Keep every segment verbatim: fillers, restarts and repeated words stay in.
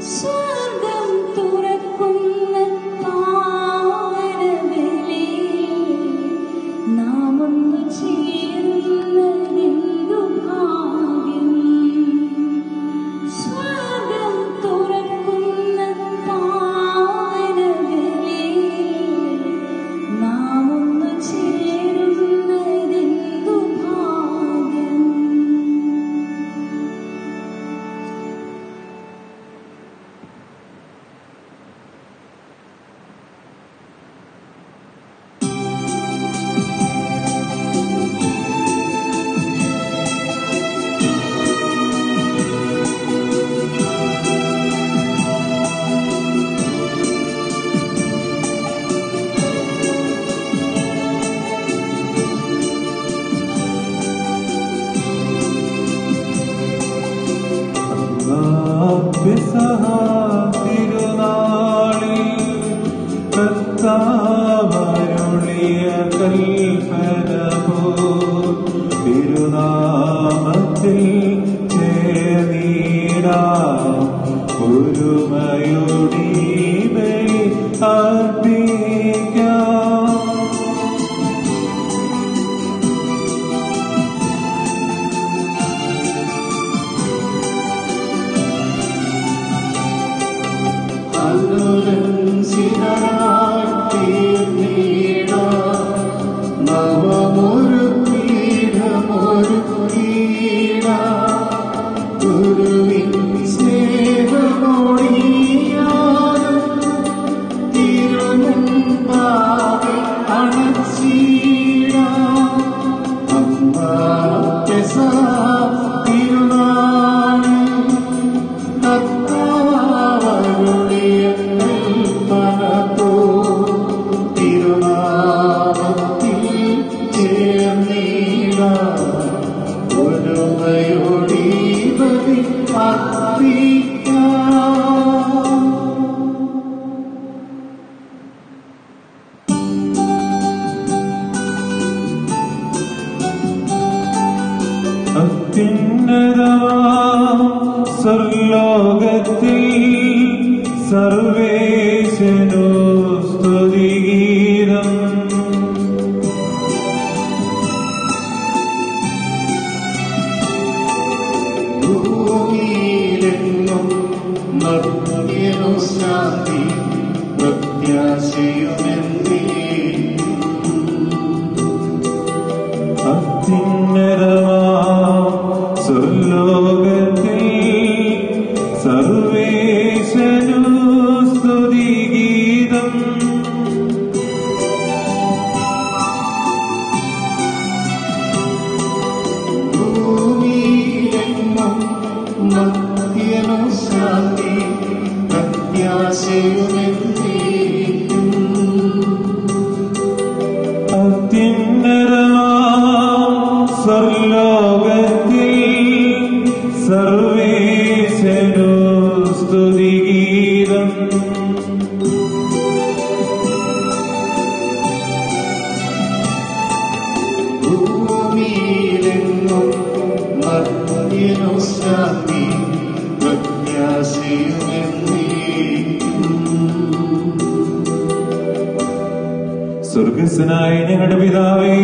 സ്വർഗസ്ഥനായ ഞങ്ങളുടെ പിതാവേ,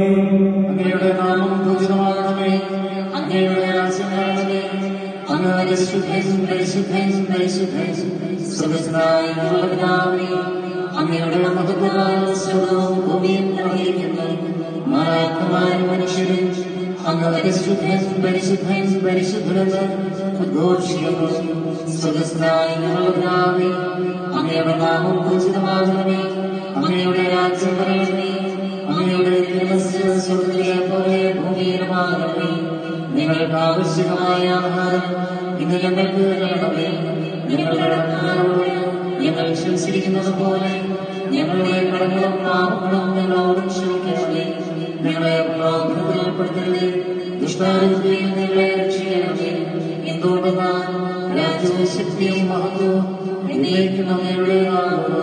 അങ്ങയുടെ നാമം പൂജിതമാകണമേ. അങ്ങയുടെ രാജ്യം വരണമേ. അങ്ങ് പരിശുദ്ധൻ പരിശുദ്ധൻ പരിശുദ്ധൻ. സ്വർഗസ്ഥനായ ഞങ്ങളുടെ പിതാവേ, അങ്ങയുടെ മഹത്വത്താൽ സ്വർഗ്ഗവും ഭൂമിയും നിറഞ്ഞിരിക്കുന്നു. മാലാഖമാരും മനുഷ്യരും അങ്ങ് പരിശുദ്ധൻ പരിശുദ്ധൻ പരിശുദ്ധനെന്ന് ഉദ്ഘോഷിക്കുന്നു. സ്വർഗസ്ഥനായ ഞങ്ങളുടെ പിതാവേ, അങ്ങയുടെ നാമം പൂജിതമാകണമേ. അങ്ങയുടെ രാജ്യം വരണമേ. അങ്ങയുടെ തിരുമനസ്സ് സ്വർഗ്ഗത്തിലെ പോലെ ഭൂമിയിലുമാകണമേ. ഞങ്ങൾക്ക് ആവശ്യമായ ആഹാരം ഇന്ന് ഞങ്ങൾക്ക് തരണമേ. ഞങ്ങളുടെ കടക്കാരോട് ഞങ്ങൾ ക്ഷമിച്ചിരിക്കുന്നത് പോലെ ഞങ്ങളുടെ കടങ്ങളും പാപങ്ങളും ഞങ്ങളോടും ക്ഷമിക്കണമേ. ഞങ്ങളെ പ്രലോഭനത്തിൽ ഉൾപ്പെടുത്തരുതേ, ദുഷ്ടാരൂപത്തിൽ ഞങ്ങളെ രക്ഷിക്കണമേ. എന്തുകൊണ്ടെന്നാൽ രാജ്യവും ശക്തിയും മഹത്വവും എന്നേക്കും അങ്ങയുടേതാകുന്നു.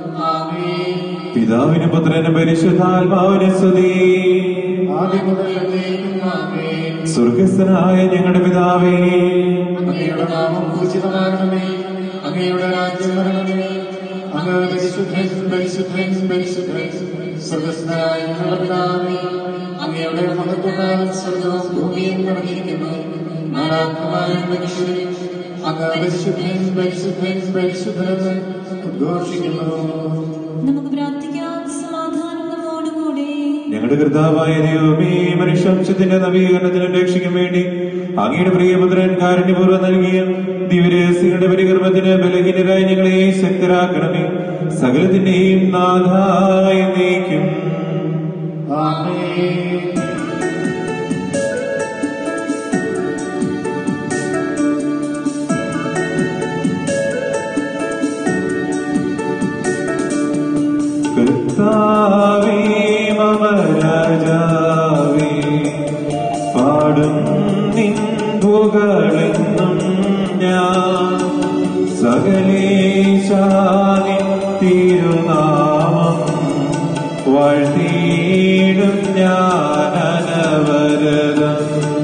ആമേൻ. പിതാവിന് പുത്രന് പരിശുദ്ധാത്മാവിന് സ്തുതി. ആദ്യം മുതൽ എന്നേക്കും ആമേൻ. സ്വർഗസ്ഥനായ ഞങ്ങളുടെ പിതാവേ, അങ്ങയുടെ നാമം പൂജിതമാകണമേ. അങ്ങയുടെ രാജ്യം വരണമേ. അങ്ങ് പരിശുദ്ധൻ പരിശുദ്ധൻ പരിശുദ്ധൻ സ്വർഗ്ഗസ്ഥനായ ഞങ്ങളുടെ പിതാവേ, അങ്ങയുടെ മഹത്വത്താൽ സ്വർഗ്ഗവും ഭൂമിയും നിറഞ്ഞിരിക്കുന്നു. മാലാഖമാരും മനുഷ്യരും അങ്ങ് പരിശുദ്ധൻ പരിശുദ്ധൻ പരിശുദ്ധനെന്ന് ഉദ്ഘോഷിക്കുന്നു. നമുക്ക് പ്രാർത്ഥിക്കാം. സമാധാനം നമ്മോടുകൂടെ. ഞങ്ങളുടെ കർത്താവായ ദൈവമേ, മനുഷ്യവംശത്തിന്റെ നവീകരണത്തിനും രക്ഷയ്ക്കും വേണ്ടി അങ്ങയുടെ പ്രിയപുത്രൻ കാരുണ്യപൂർവ്വം നൽകിയ ദിവ്യരഹസ്യങ്ങളുടെ പരികർമ്മത്തിന് ബലഹീനരായ ഞങ്ങളെ ശക്തരാക്കണമേ. സകലത്തിന്റെയും നാഥായ നീക്കും. ആമേൻ. കർത്താവേ മമ രാജാവേ, പാടും നിൻ പുകഴെന്നും ഞാൻ. സകലേശാനിൻ തിരുനാമം വാഴ്ത്തിയിടും ഞാൻ അനവരതം.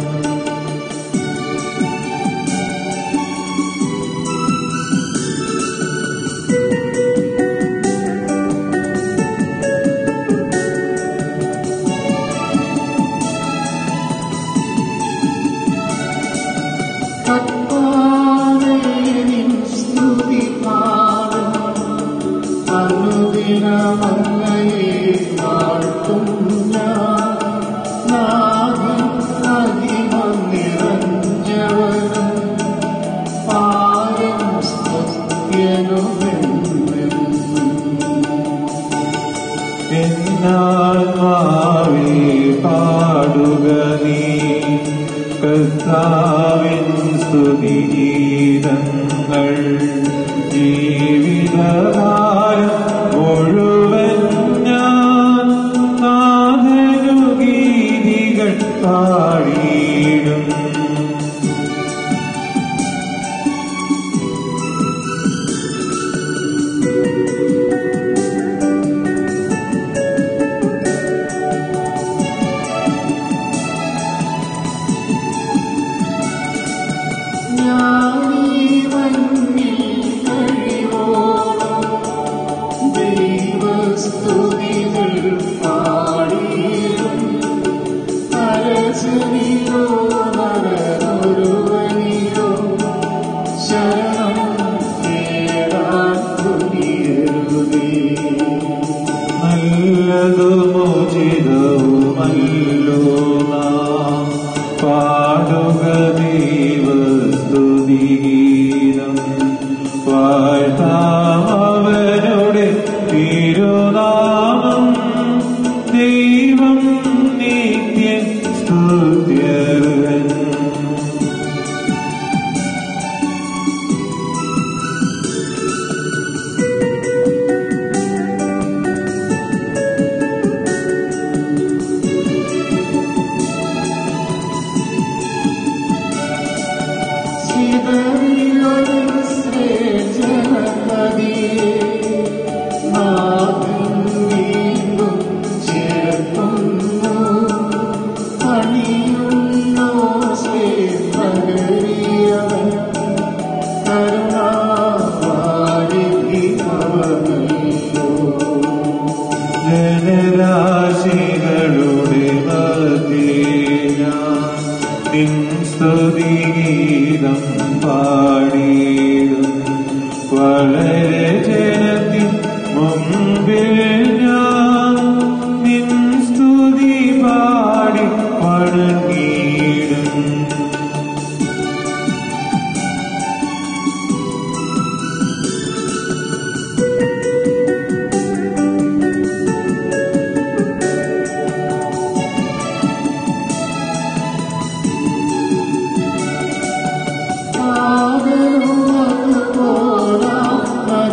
എന്നാത്മാവേ പാടുക നീ കർത്താവിൻ സ്തുതിഗീതങ്ങൾ. ജീവിതകാലം മുഴുവൻ ഞാൻ നാഥനു ഗീതികൾ പാടിയിടും. നല്ലതുമോചിതവുമല്ലോ നാം പാടുക ദൈവസ്തുതിഗീതം. വാഴ്ത്താം അവരുടെ തിരുനാമം. ദൈവം നിത്യം സ്തുത്യർഹൻ. ജനരാശികളുടെ മധ്യേ ഞാൻ നിൻ സ്തുതിഗീതം പാടിയിടും. വളരെ ജനത്തിൻ മുമ്പിൽ ഞാൻ നിൻ സ്തുതി പാടി വണങ്ങിയിടും. ആദരവും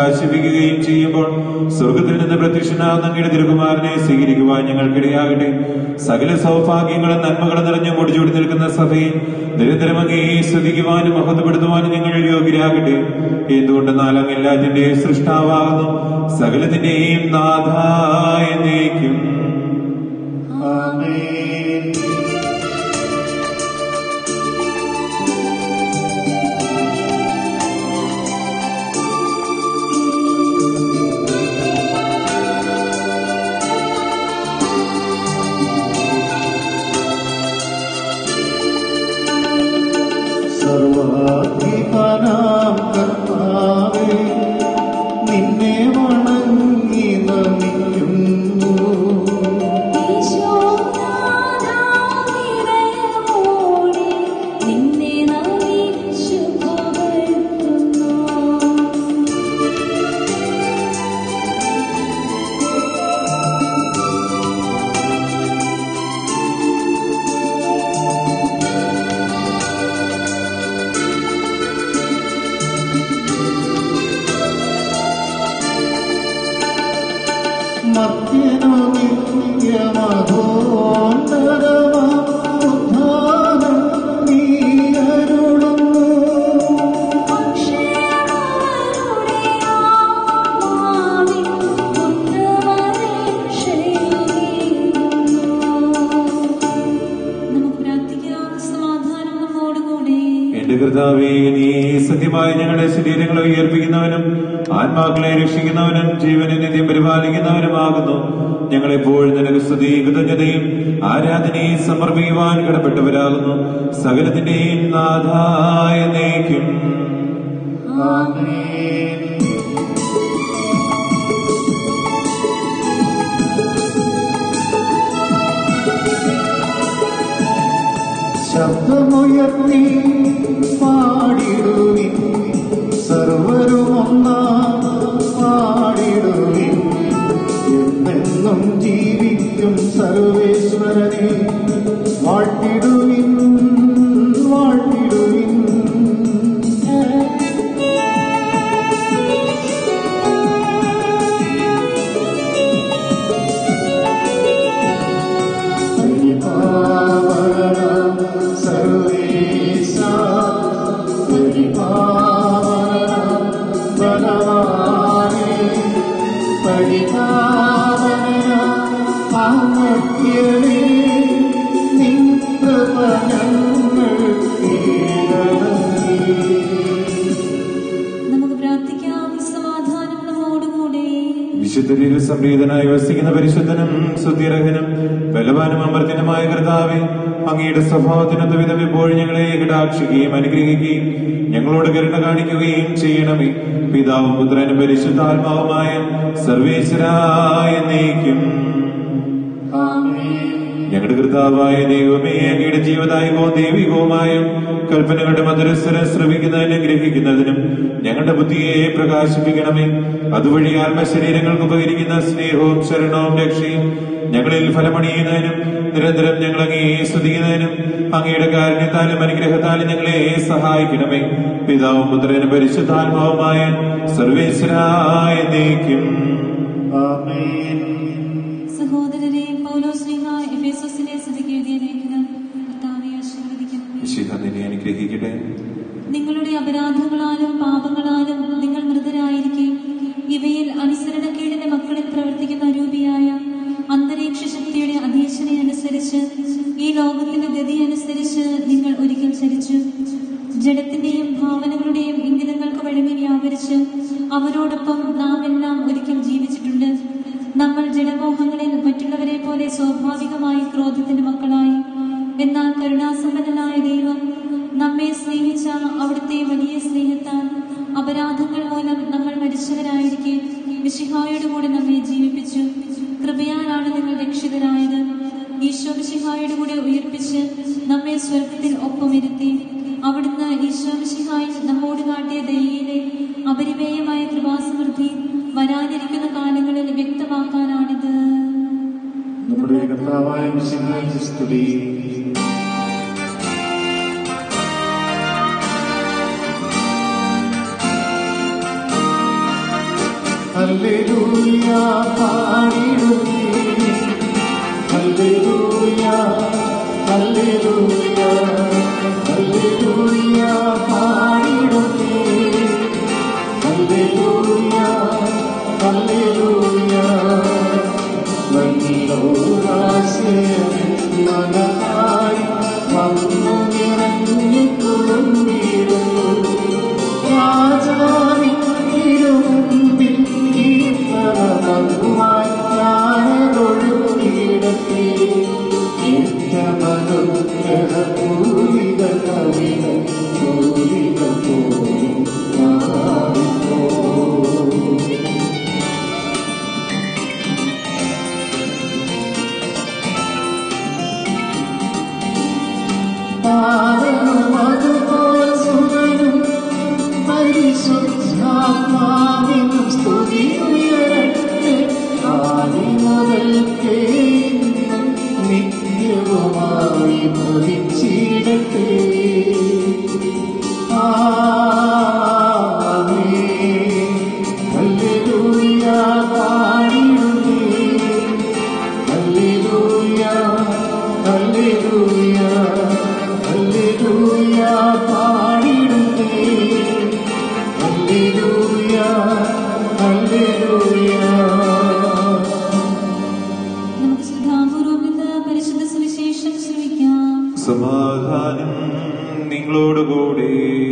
പ്രകാശിപ്പിക്കുകയും ചെയ്യുമ്പോൾ സ്വർഗത്തിൽ നിന്ന് പ്രത്യക്ഷനാകുന്ന അങ്ങയുടെ തിരുകുമാരനെ സ്വീകരിക്കുവാൻ ഞങ്ങൾക്കിടയാകട്ടെ. സകല സൗഭാഗ്യങ്ങളും നന്മകളും നിറഞ്ഞു മുടിച്ചൂടി നിൽക്കുന്ന സഭയിൽ നിരന്തരം അങ്ങേ സ്തുതിക്കുവാനും മഹത്വപ്പെടുത്തുവാനും ഞങ്ങൾ യോഗ്യരാകട്ടെ. എന്തുകൊണ്ടെന്നാൽ അങ്ങ് എല്ലാത്തിന്റെയും സൃഷ്ടാവാകുന്നു, സകലത്തിന്റെയും നാഥായ എന്നേക്കും. ആമേൻ. സർവാധിപനാം കർത്താവേ, നിന്നെ വണങ്ങി നമിക്കുന്നു. സത്യമായി ഞങ്ങളുടെ ശരീരങ്ങളെ ഉയർപ്പിക്കുന്നവനും ആത്മാക്കളെ രക്ഷിക്കുന്നവനും ജീവനെ നിത്യം പരിപാലിക്കുന്നവനുമാകുന്നു. ഞങ്ങളെപ്പോഴും നിനക്ക് സ്തുതി കൃതജ്ഞതയും ആരാധനയും സമർപ്പിക്കുവാൻ കടപ്പെട്ടവരാകുന്നു. സകലത്തിന്റെയും നാഥായ എന്നേക്കും. ശബ്ദമുയർത്തി പാടിടുവിൻ, സർവരുമൊന്നാ പാടിടുവിൻ. എന്നെന്നും ജീവിക്കും സർവേശ്വരനെ വാഴ്ത്തിടുവിൻ, വാഴ്ത്തിടുവിൻ. വിശുദ്ധരിൽ സംപ്രീതനായി വസിക്കുന്ന പരിശുദ്ധനും സുദീർഘനും ബലവാനും അമർത്തിനുമായ കർത്താവേ, അങ്ങയുടെ സ്വഭാവത്തിനൊത്ത വിധം എപ്പോഴും ഞങ്ങളെ കടാക്ഷിക്കുകയും അനുഗ്രഹിക്കുകയും ഞങ്ങളോട് കരുണ കാണിക്കുകയും ചെയ്യണമേ. പിതാവും പുത്രനും പരിശുദ്ധാത്മാവുമായ സർവേശ്വരായ എന്നേക്കും. ഞങ്ങളുടെ കർത്താവായ ദൈവമേ, അങ്ങയുടെ ജീവദായകവും ദൈവികവുമായ കൽപ്പനകളുടെ മധുരസ്വരം ശ്രവിക്കുന്നതിനും ഗ്രഹിക്കുന്നതിനും ഞങ്ങളുടെ ബുദ്ധിയെ പ്രകാശിപ്പിക്കണമേ. അതുവഴി ആത്മശരീരങ്ങൾക്ക് ഉപകരിക്കുന്ന സ്നേഹവും ശരണവും രക്ഷയും ഞങ്ങളിൽ ഫലമണിയുന്നതിനും നിരന്തരം ഞങ്ങൾ അങ്ങേ സ്തുതിക്കുന്നതിനും അങ്ങയുടെ കാരുണ്യത്താലും അനുഗ്രഹത്താലും ഞങ്ങളെ സഹായിക്കണമേ. പിതാവും പുത്രനും പരിശുദ്ധാത്മാവുമായ സർവേശ്വരായ എന്നേക്കും. സഹോദരരെ, പൗലോസ്ലീഹ എഫെസോസിലെ സഭയ്ക്ക് എഴുതിയ ലേഖനം കർത്താവെ ആശീർവദിക്കണമേ. അനുഗ്രഹിക്കട്ടെ. നിങ്ങളുടെ അപരാധങ്ങളാലും പാപങ്ങളാലും നിങ്ങൾ മൃതരായിരിക്കെ ഇവയിൽ അനുസരണക്കേടിന്റെ മക്കളിൽ പ്രവർത്തിക്കുന്ന അരൂപിയായ അന്തരീക്ഷ ശക്തിയുടെ അധീക്ഷണയനുസരിച്ച് ഈ ലോകത്തിന്റെ ഗതി അനുസരിച്ച് നിങ്ങൾ ഒരിക്കൽ ചരിച്ചു. ജഡത്തിന്റെയും ഭാവനകളുടെയും ഇംഗിതങ്ങൾക്ക് വഴങ്ങി വ്യാപരിച്ച് അവരോടൊപ്പം നാം എല്ലാം ഒരിക്കൽ ജീവിച്ചിട്ടുണ്ട്. നമ്മൾ ജഡമോഹങ്ങളിൽ മറ്റുള്ളവരെ പോലെ സ്വാഭാവികമായി ക്രോധത്തിന്റെ മക്കളായി. എന്നാൽ കരുണാസമ്പന്നനായ ദൈവം നമ്മെ സ്നേഹിച്ച അവിടുത്തെ വലിയ സ്നേഹത്താൽ അപരാധങ്ങൾ മൂലം നമ്മൾ മരിച്ചവരായിരിക്കെ മിശിഹായോട് കൂടെ നമ്മെ ജീവിപ്പിച്ചു. കൃപയാലാണ് നിങ്ങൾ രക്ഷിതരായത്. ഈശോ മിശിഹായോട് കൂടെ ഉയർപ്പിച്ച് നമ്മെ സ്വർഗത്തിൽ ഒപ്പമിരുത്തി. അവിടുന്ന് ഈശോ മിശിഹായിൽ നമ്മോട് കാട്ടിയ ദയയിലെ അപരിമേയമായ കൃപാസമൃദ്ധി വരാനിരിക്കുന്ന കാലങ്ങളിൽ വ്യക്തമാക്കാനാണിത്. നമ്മുടെ കർത്താവായ മിശിഹായ്ക്ക് സ്തുതി. ഹല്ലേലൂയ പാടിടുന്നേ ഹല്ലേലൂയ ഹല്ലേലൂയ ഹല്ലേലൂയ പാടിടുന്നേ ഹല്ലേലൂയ ഹല്ലേലൂയ മനോരാശയമായി വന്നു നിറഞ്ഞിട്ടുണ്ടിരുന്നു രാജാവിൻ തിരുമുമ്പിൽ കീർത്തനമായി ഞാനൊഴുകിയിടത്തെ എന്റെ മനോഗ്രഹ പൂരിത കവിത പൂരിത പോയി മാറിപ്പോ അതുപോൽ സുഖനും പരിശുദ്ധാത്മാവിനും സ്തുതി ഉയരട്ടെ ആദി മുതൽക്കേ നിത്യവുമായി ഭവിച്ചിടട്ടെ ആമേൻ ഹല്ലേലൂയ പാടിടുന്നേ ഹല്ലേലൂയ ഹല്ലേലൂയ ഹല്ലേലൂയ പാടിടുന്നേ ഹല്ലേലൂയ ഹല്ലേലൂയ. നമുക്ക് ശ്രദ്ധാപൂർവം ഇന്ന് പരിശുദ്ധ സുവിശേഷം ശ്രവിക്കാം. സമാധാനം നിങ്ങളോടുകൂടി.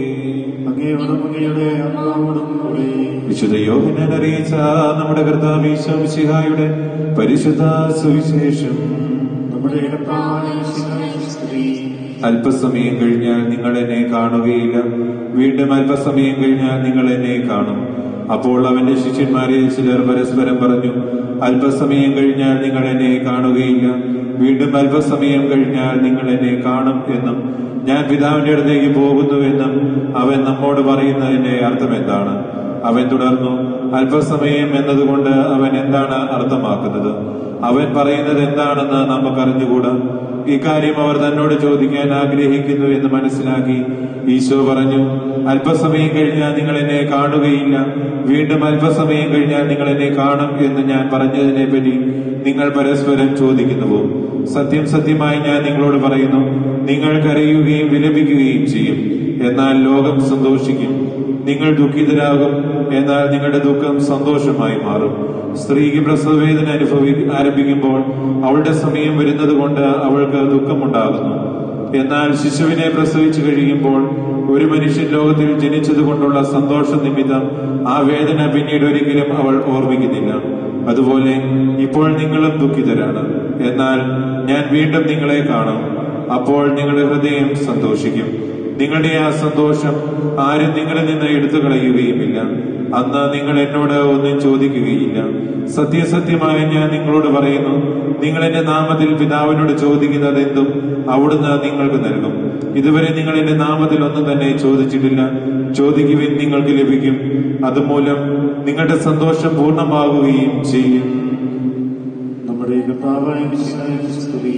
അങ്ങയോടും അങ്ങയുടെ ആത്മാവോടും കൂടി. വിശുദ്ധ യോഹന്നാൻ അറിയിച്ച നമ്മുടെ കർത്താവ് ഈശോ മിശിഹായുടെ പരിശുദ്ധ സുവിശേഷം. നമ്മുടെ കർത്താവായ മിശിഹായുടെ സ്തുതി. അല്പസമയം കഴിഞ്ഞാൽ നിങ്ങൾ എന്നെ കാണുകയില്ല, വീണ്ടും അല്പസമയം കഴിഞ്ഞാൽ നിങ്ങൾ എന്നെ കാണും. അപ്പോൾ അവന്റെ ശിഷ്യന്മാരെ ചിലർ പരസ്പരം പറഞ്ഞു, അല്പസമയം കഴിഞ്ഞാൽ നിങ്ങൾ എന്നെ കാണുകയില്ല, വീണ്ടും അല്പസമയം കഴിഞ്ഞാൽ നിങ്ങൾ എന്നെ കാണും എന്നും ഞാൻ പിതാവിന്റെ അടുത്തേക്ക് പോകുന്നുവെന്നും അവൻ നമ്മോട് പറയുന്നതിന്റെ അർത്ഥം എന്താണ്? അവൻ തുടർന്നു, അല്പസമയം എന്നതുകൊണ്ട് അവൻ എന്താണ് അർത്ഥമാക്കുന്നത്? അവൻ പറയുന്നത് എന്താണെന്ന് നമുക്കറിഞ്ഞുകൂടാ. ഇക്കാര്യം അവർ തന്നോട് ചോദിക്കാൻ ആഗ്രഹിക്കുന്നു എന്ന് മനസ്സിലാക്കി ഈശോ പറഞ്ഞു, അല്പസമയം കഴിഞ്ഞാൽ നിങ്ങൾ എന്നെ കാണുകയില്ല, വീണ്ടും അല്പസമയം കഴിഞ്ഞാൽ നിങ്ങൾ എന്നെ കാണും എന്ന് ഞാൻ പറഞ്ഞതിനെ പറ്റി നിങ്ങൾ പരസ്പരം ചോദിക്കുന്നുവോ? സത്യം സത്യമായി ഞാൻ നിങ്ങളോട് പറയുന്നു, നിങ്ങൾ കരയുകയും വിലപിക്കുകയും ചെയ്യും, എന്നാൽ ലോകം സന്തോഷിക്കും. നിങ്ങൾ ദുഃഖിതരാകും, എന്നാൽ നിങ്ങളുടെ ദുഃഖം സന്തോഷമായി മാറും. സ്ത്രീക്ക് പ്രസവവേദന അനുഭവി ആരംഭിക്കുമ്പോൾ അവളുടെ സമയം വരുന്നത് കൊണ്ട് അവൾക്ക് ദുഃഖമുണ്ടാകുന്നു. എന്നാൽ ശിശുവിനെ പ്രസവിച്ചു കഴിയുമ്പോൾ ഒരു മനുഷ്യൻ ലോകത്തിൽ ജനിച്ചത് കൊണ്ടുള്ള സന്തോഷ നിമിത്തം ആ വേദന പിന്നീട് ഒരിക്കലും അവൾ ഓർമ്മിക്കുന്നില്ല. അതുപോലെ ഇപ്പോൾ നിങ്ങളും ദുഃഖിതരാണ്, എന്നാൽ ഞാൻ വീണ്ടും നിങ്ങളെ കാണും. അപ്പോൾ നിങ്ങളുടെ ഹൃദയം സന്തോഷിക്കും. നിങ്ങളുടെ ആ സന്തോഷം ആരും നിങ്ങളിൽ നിന്ന് എടുത്തു കളയുകയുമില്ല. അന്ന് നിങ്ങൾ എന്നോട് ഒന്നും ചോദിക്കുകയില്ല. സത്യസത്യമായി ഞാൻ നിങ്ങളോട് പറയുന്നു, നിങ്ങൾ എന്റെ നാമത്തിൽ പിതാവിനോട് ചോദിക്കുന്നത് എന്തും അവിടുന്ന് നിങ്ങൾക്ക് നൽകും. ഇതുവരെ നിങ്ങൾ എന്റെ നാമത്തിൽ ഒന്നും തന്നെ ചോദിച്ചിട്ടില്ല. ചോദിക്കുവിൻ, നിങ്ങൾക്ക് ലഭിക്കും. അതുമൂലം നിങ്ങളുടെ സന്തോഷം പൂർണ്ണമാകുകയും ചെയ്യും. നമ്മുടെ കർത്താവായ മിശിഹായുടെ സ്തുതി.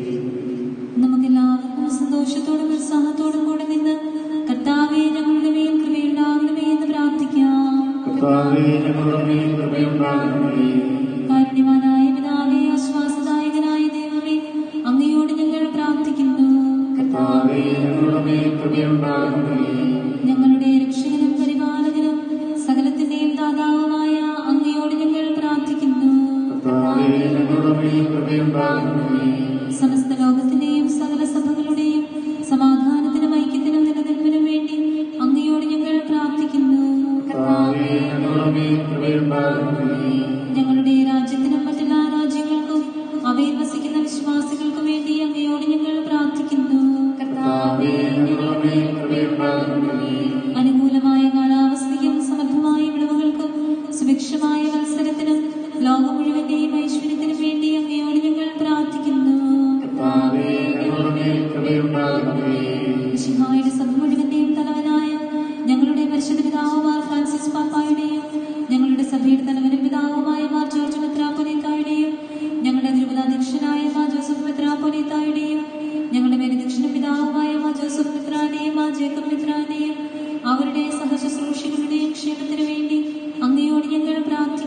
നമുക്കെല്ലാവർക്കും സന്തോഷത്തോടും ഉത്സാഹത്തോടും കൂടെ നിന്ന് കർത്താവേ ഞങ്ങളുടെ മേൽ കൃപയുണ്ടാകണമേ എന്ന് പ്രാർത്ഥിക്കാം. കർത്താവേ ഞങ്ങളുടെ മേൽ കൃപയുണ്ടാകണമേ. കാരുണ്യവാനായ പിതാവേ, ആശ്വാസദായകനായ ദൈവമേ, അങ്ങയോട് ഞങ്ങൾ പ്രാർത്ഥിക്കുന്നു. കർത്താവേ ഞങ്ങളുടെ മേൽ കൃപയുണ്ടാകണമേ. ഞങ്ങളുടെ രക്ഷകനും പരിപാലകനും സകലത്തിന്റെയും ദാതാവുമായ അങ്ങയോട് ഞങ്ങൾ പ്രാർത്ഥിക്കുന്നു. കർത്താവേ ഞങ്ങളുടെ മേൽ കൃപയുണ്ടാകണമേ. സമസ്ത ലോകത്തിന്റെയും സകല സഭകളുടെയും സമാധാനത്തിനും ഐക്യത്തിനും നിലനിൽപ്പിനും വേണ്ടി അങ്ങയോട് ഞങ്ങൾ പ്രാർത്ഥിക്കുന്നു. കർത്താവേ ഞങ്ങളുടെ മേൽ കൃപയുണ്ടാകണമേ. ഞങ്ങളുടെ രാജ്യത്തിനും മറ്റെല്ലാ രാജ്യങ്ങൾക്കും അവയിൽ വസിക്കുന്ന വിശ്വാസികൾക്കും വേണ്ടി അങ്ങയോട് ഞങ്ങൾ പ്രാർത്ഥിക്കുന്നു. കർത്താവേ ഞങ്ങളുടെ മേൽ കൃപയുണ്ടാകണമേ. അനുകൂലമായ കാലാവസ്ഥയ്ക്കും സമൃദ്ധമായ വിളവുകൾക്കും സുഭിക്ഷമായ മത്സരത്തിനും ലോകം മുഴുവന്റെയും ഐശ്വര്യത്തിനും വേണ്ടി അങ്ങയോട് ഞങ്ങൾ പ്രാർത്ഥിക്കുന്നു. കർത്താവേ ഞങ്ങളുടെ മേൽ കൃപയുണ്ടാകണമേ. മിശിഹായുടെ സഭ മുഴുവന്റെയും തലവനായ ഞങ്ങളുടെ പരിശുദ്ധ പിതാവുമാർ ഫ്രാൻസിസ് പാപ്പായുടെയും ഞങ്ങളുടെ സഭയുടെ തലവനും പിതാവുമായ മാർ ജോർജ് മെത്രാപ്പൊലീത്തായുടെയും ഞങ്ങളുടെ തിരുപതാധ്യക്ഷനായ മാർ ജോസഫ് മെത്രാപ്പൊലീത്തായുടെയും ഞങ്ങളുടെ മേലധ്യക്ഷനും പിതാവുമായ മാർ ജോസഫ് മെത്രാന്റെയും മാർ ജേക്കബ് മെത്രാന്റെയും അവരുടെ സഹശുശ്രൂഷികളുടെയും ക്ഷേമത്തിനു വേണ്ടി അങ്ങയോട് ഞങ്ങൾ പ്രാർത്ഥിക്കുന്നു.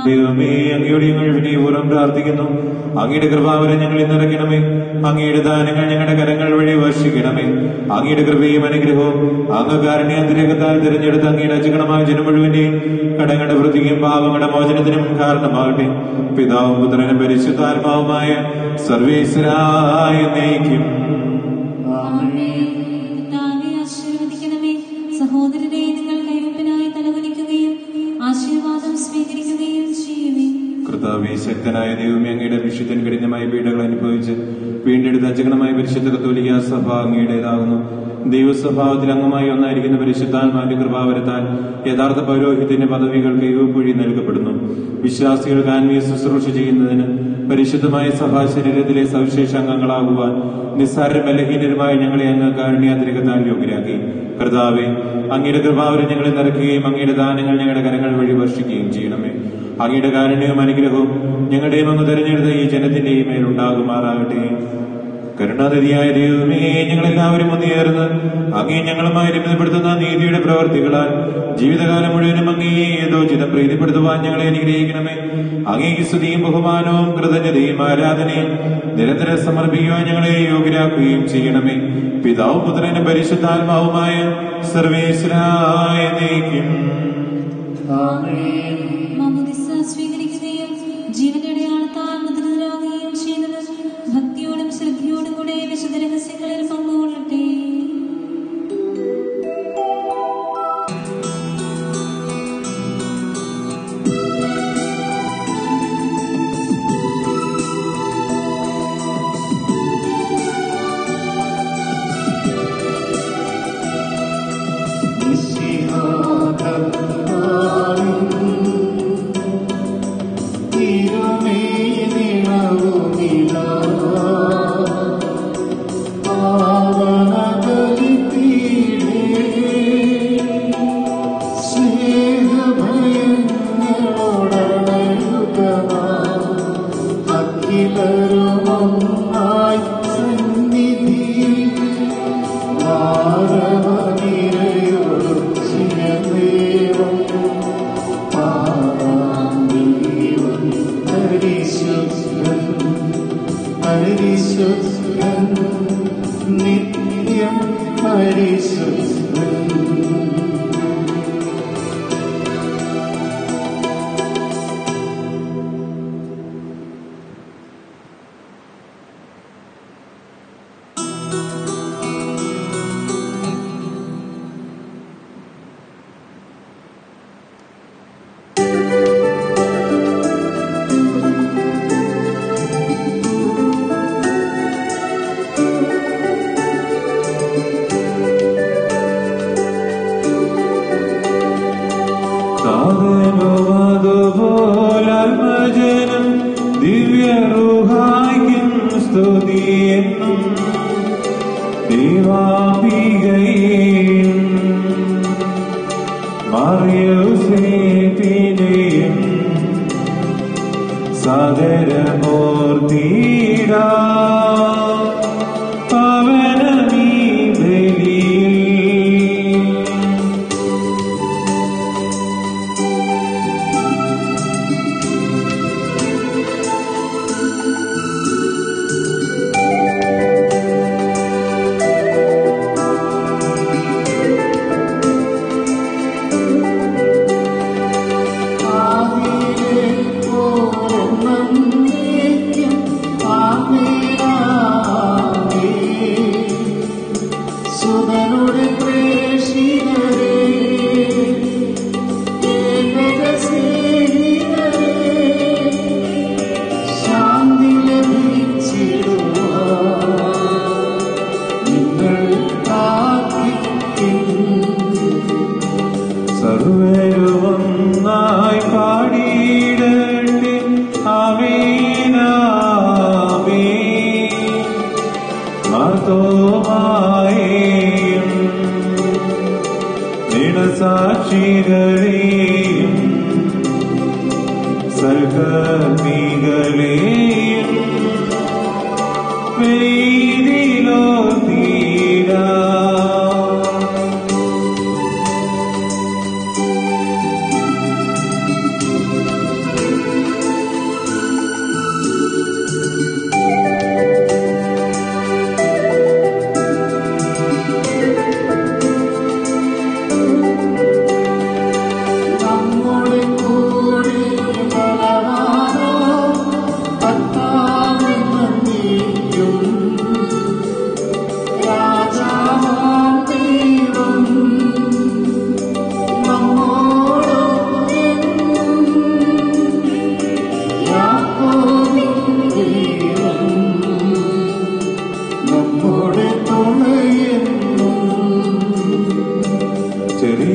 ദൈവമേ, അങ്ങയുടെ ഞങ്ങൾ വിനയപൂർവ്വം പ്രാർത്ഥിക്കുന്നു. അങ്ങയുടെ കൃപാവരം ഞങ്ങളിൽ നിറയ്ക്കണമേ. അങ്ങയുടെ ദാനങ്ങൾ ഞങ്ങളുടെ കരങ്ങൾ വഴി വർഷിക്കണമേ. അങ്ങയുടെ കൃപയും അനുഗ്രഹവും അങ്ങ് കാരുണ്യാതിരേകത്താൽ തിരഞ്ഞെടുത്ത അങ്ങയുടെ അചകണമായ ജനം മുഴുവന്റെയും കടങ്ങളുടെ വൃത്തിയും പാപങ്ങളുടെ മോചനത്തിനും കാരണമാകട്ടെ. പിതാവും പുത്രനും പരിശുദ്ധാത്മാവുമായ സർവേശ്വരായ നയിക്കും. സഹോദരനെ, നിങ്ങൾ കൈവപ്പിനായി തലകുനിക്കുകയും ആശീർവാദം സ്വീകരിക്കുകയും ചെയ്യുവേ. കർത്താവേ, ശക്തനായ ദൈവമേ, അങ്ങയുടെ വിശുദ്ധൻ കഠിനമായ പീഡകൾ അനുഭവിച്ച് വീണ്ടെടുത്ത അജഗണമായ പരിശുദ്ധ കത്തോലിക്ക സഭ അങ്ങയുടേതാകുന്നു. ദൈവസ്വഭാവത്തിൽ അംഗമായി ഒന്നായിരിക്കുന്ന പരിശുദ്ധാത്മാവിന്റെ കൃപാവരത്താൽ യഥാർത്ഥ പൗരോഹിത്യത്തിന്റെ പദവികൾ കൈവപ്പൊഴി നൽകപ്പെടുന്നു. വിശ്വാസികൾക്ക് ആത്മീയ ശുശ്രൂഷ ചെയ്യുന്നതിന് പരിശുദ്ധമായ സഭാ ശരീരത്തിലെ സവിശേഷ അംഗങ്ങളാകുവാൻ നിസ്സാര ബലഹീനരുമായ ഞങ്ങളെ അങ്ങ് കാരുണ്യാതിരകത്താൽ യോഗ്യരാക്കി. കർത്താവേ, അങ്ങയുടെ കൃപാവരം ഞങ്ങളെ നിറയ്ക്കുകയും അങ്ങയുടെ ദാനങ്ങൾ ഞങ്ങളുടെ കരങ്ങൾ വഴി വർഷിക്കുകയും ചെയ്യണമേ. അങ്ങയുടെ കാരുണ്യവും അനുഗ്രഹവും ഞങ്ങളുടെയും അങ്ങ് തെരഞ്ഞെടുത്ത ഈ ജനത്തിന്റെയും മേലുണ്ടാകുമാറാകട്ടെ. കരുണാനിധിയായ ദൈവമേ, ഞങ്ങളെല്ലാവരും ഒന്നുചേർന്ന് അങ്ങേ ഞങ്ങളുമായി രമ്യപ്പെടുത്തുന്ന നീതിയുടെ പ്രവർത്തികളാൽ ജീവിതകാലം മുഴുവനും അങ്ങയെ യഥോചിതം പ്രീതിപ്പെടുത്തുവാൻ ഞങ്ങളെ അനുഗ്രഹിക്കണമേ. അങ്ങേക്ക് സ്തുതിയും ബഹുമാനവും കൃതജ്ഞതയും ആരാധനയും നിരന്തരം സമർപ്പിക്കുവാൻ ഞങ്ങളെ യോഗ്യരാക്കുകയും ചെയ്യണമേ. പിതാവും പുത്രനും പരിശുദ്ധാത്മാവുമായ സർവേശ്വരായ നയിക്കും. മാമോദിസ സ്വീകരിക്കുകയും ജീവന്റെ അടയാളത്താൽ മുദ്രിതരാകുകയും ചെയ്യുന്നത് ഭക്തിയോടും ശ്രദ്ധയോടും കൂടെ വിശുദ്ധ രഹസ്യങ്ങളിൽ പങ്കുകൊള്ളട്ടെ.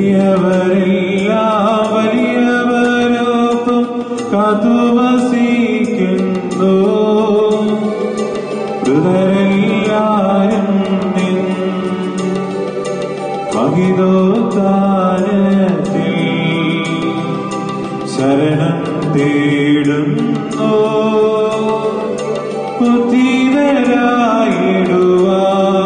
എളിയവരെല്ലാം വലിയവരൊപ്പം കാത്തുവസിക്കുന്നു. മൃതരെല്ലാരും നിൻ മഹിതോത്താനത്തിൽ ശരണം തേടുന്നു. ബുദ്ധിതരായിടുവാ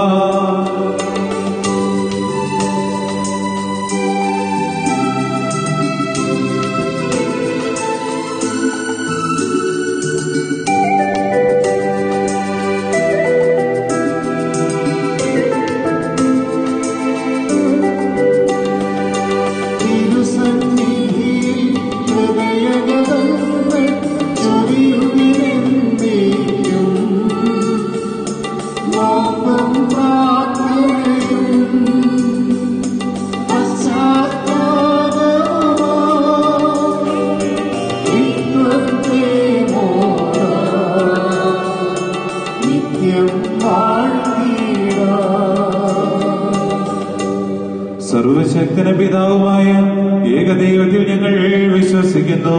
സർവശക്തന പിതാവുമായ ഏകദൈവത്തിൽ ഞങ്ങൾ വിശ്വസിക്കുന്നു.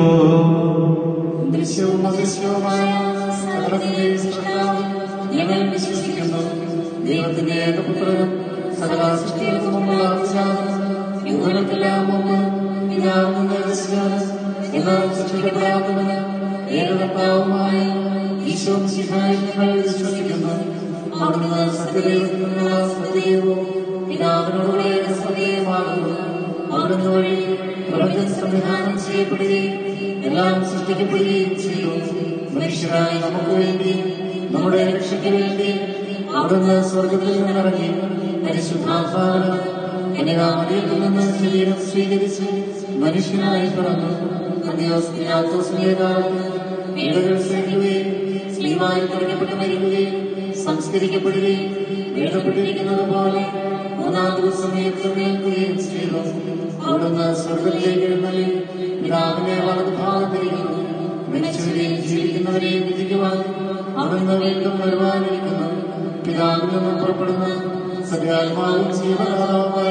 ദൃശ്യവും അദൃശ്യവുമായ സകലത്തിന്റെയും സൃഷ്ടാവ് ഞങ്ങൾ വിശ്വസിക്കുന്നു. ദൈവത്തിന്റെ ഏകപുത്രനും സകല സൃഷ്ടികൾക്കും മുമ്പുള്ള അഭിജാതനും യുഗങ്ങൾക്കെല്ലാം മുമ്പ് പിതാവിൽ നിന്ന് ജനിച്ചവനും എന്നാൽ സൃഷ്ടിക്കപ്പെടാത്തവന് ഏകകർത്താവുമായ ഈശോ മിശിഹായിൽ ഞങ്ങൾ വിശ്വസിക്കുന്നു. അവിടുന്ന് സത്യദൈവത്തിൽ നിന്നുള്ള സത്യദൈവവും പിതാവിനോടുള്ള സത്യവുമാകുന്നു. അവിടുന്ന് വഴി പ്രപഞ്ചം സംവിധാനം ചെയ്യപ്പെടുകയും എല്ലാം സൃഷ്ടിക്കപ്പെടുകയും ചെയ്തു. മനുഷ്യരായ നമുക്ക് വേണ്ടി നമ്മുടെ രക്ഷയ്ക്ക് വേണ്ടി അവിടുന്ന് സ്വർഗത്തിൽ നിന്നിറങ്ങി പരിശുദ്ധാത്മാവിനാൽ കന്യകാമറിയിൽ നിന്ന് ശരീരം സ്വീകരിച്ച് മനുഷ്യനായി പിറന്നു. അന്ത്യോസ് പിലാത്തോസിന്റെ കാലത്ത് പീഡകൾ സഹിക്കുകയും സ്ലീവായിൽ തുടങ്ങപ്പെട്ട് മരിക്കുകയും സംസ്കരിക്കപ്പെടുകയും എഴുതപ്പെട്ടിരിക്കുന്നത് പോലെ മൂന്നാം ദിവസം ഉയർത്തെഴുന്നേൽക്കുകയും ചെയ്തു. അവിടുന്ന് സ്വർഗത്തിലേക്ക് എഴുന്നള്ളി പിതാവിന്റെ വലതുഭാഗത്തിരിക്കുന്നു. മരിച്ചവരെയും ജീവിക്കുന്നവരെയും വിധിക്കുവാൻ അവിടുന്ന് വീണ്ടും വരുവാനിരിക്കുന്നു. പിതാവിൽ നിന്ന് പുറപ്പെടുന്ന സത്യാത്മാവും ജീവനാഥവുമായ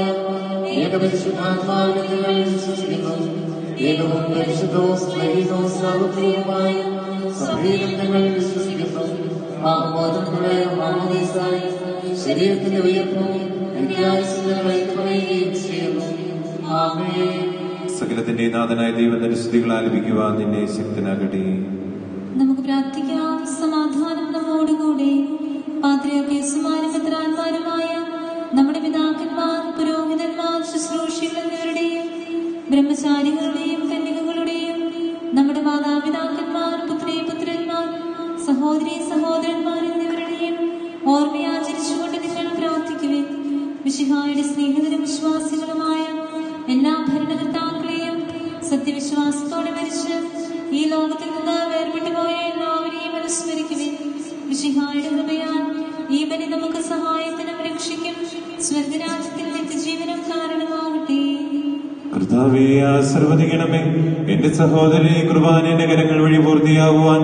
ഏകപരിശുദ്ധാത്മാവിനെ ഞങ്ങൾ വിശ്വസിക്കുന്നു. ഏകവും പരിശുദ്ധവും സ്നേഹിതവും സാർവത്രികവുമായ സഭയിലും ഞങ്ങൾ വിശ്വസിക്കുന്നു. ആഹ്വാദങ്ങളുടെ മാമോദീസായി ശരീരത്തിന്റെ ഉയർപ്പും നിത്യായുസ്സുകളെ പറയുകയും ചെയ്യുന്നു. ആമേൻ. സകലത്തിന്റെ നാഥനായ ദൈവത്തിന്റെ സ്തുതികൾ ആലപിക്കുവാൻ നിന്നെ ശക്തനാകട്ടെ. നമുക്ക് പ്രാർത്ഥിക്കാം. സമാധാനം നമ്മോടുകൂടെ. പാത്രിയാർക്കീസുമാരും മെത്രാന്മാരുമായ നമ്മുടെ പിതാക്കന്മാർ, പുരോഹിതന്മാർ, ശുശ്രൂഷികൾ എന്നിവരുടെയും ബ്രഹ്മചാരികളുടെയും കന്യകകളുടെയും നമ്മുടെ മാതാപിതാക്കന്മാർ, പുത്രീ പുത്രന്മാർ, സഹോദരീ സഹോദരന്മാർ എന്നിവരുടെയും ഓർമ്മയാചരിച്ചുകൊണ്ട് നിങ്ങൾ പ്രാർത്ഥിക്കുവിൻ. മിശിഹായുടെ സ്നേഹിതരും വിശ്വാസികളുമായ എല്ലാ ഭരണകർത്താക്കളെയും സത്യവിശ്വാസത്തോടെ മരിച്ച് ഈ ലോകത്തിൽ നിന്ന് വേർപെട്ടുപോയ എല്ലാവരെയും അനുസ്മരിക്കുവിൻ. മിശിഹായുടെ കൃപയാൽ ഈ ബലി നമുക്ക് സഹായത്തിനും രക്ഷയ്ക്കും സ്വർഗരാജ്യത്തിൽ നിത്യജീവനം കാരണമാകട്ടെ. കർത്താവേ, ആശീർവദിക്കണമേ. എന്റെ സഹോദരനെ കുർബാന എന്റെ കരങ്ങൾ വഴി പൂർത്തിയാകുവാൻ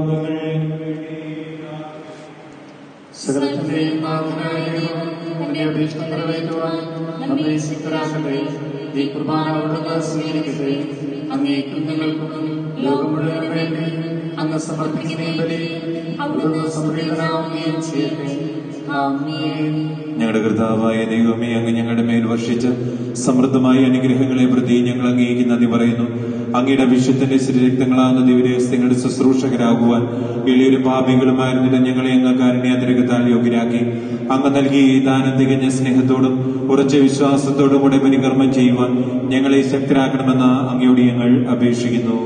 സകലത്തിന്റെയും നാഥനായ ദൈവം എന്റെ അപേക്ഷ നിറവേറ്റുവാൻ നമ്മെ ശക്തരാക്കട്ടെ. ഈ കുർബാന അവിടുന്ന് സ്വീകരിക്കട്ടെ. അങ്ങേക്കും ഞങ്ങൾക്കും ലോകം മുഴുവനും വേണ്ടി അങ്ങ് സമർപ്പിക്കുന്ന ഈ ബലി അവിടുന്ന് സംപ്രീതനാവുകയും ചെയ്യട്ടെ. ആമേൻ. ഞങ്ങളുടെ കർത്താവായ ദൈവമേ, അങ്ങ് ഞങ്ങളുടെ മേൽ വർഷിച്ച സമൃദ്ധമായ അനുഗ്രഹങ്ങളെ പ്രതി ഞങ്ങൾ അങ്ങേക്ക് നന്ദി പറയുന്നു. അങ്ങയുടെ വിശുദ്ധന്റെ ശരീരക്തങ്ങളാകുന്ന ദിവ്യരഹസ്യങ്ങളുടെ ശുശ്രൂഷകരാകുവാൻ എളിയൊരു പാപികളുമായിരുന്നില്ല ഞങ്ങളെ അങ്ങ് കാരുണ്യാതിരകത്താൽ യോഗ്യരാക്കി. അങ്ങ് നൽകിയ ഈ ദാനം തികഞ്ഞ സ്നേഹത്തോടും ഉറച്ച വിശ്വാസത്തോടും കൂടെ പരികർമ്മം ചെയ്യുവാൻ ഞങ്ങളെ ശക്തരാക്കണമെന്ന് അങ്ങയോട് ഞങ്ങൾ അപേക്ഷിക്കുന്നു.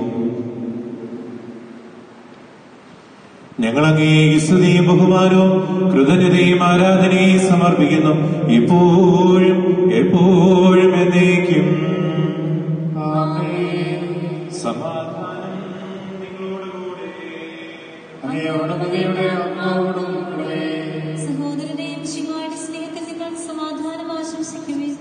ഞങ്ങൾ അങ്ങേ സ്തുതിയും ബഹുമാനവും കൃതജ്ഞതയും ആരാധനയും സമർപ്പിക്കുന്നു, ഇപ്പോഴും എപ്പോഴും എന്നേക്കും. സമാധാനം നിങ്ങളോടുകൂടെ. സഹോദരനെയും മിശിഹായുടെ സ്നേഹത്തിൽ നിങ്ങൾ സമാധാനം ആശംസിക്കുവിൻ.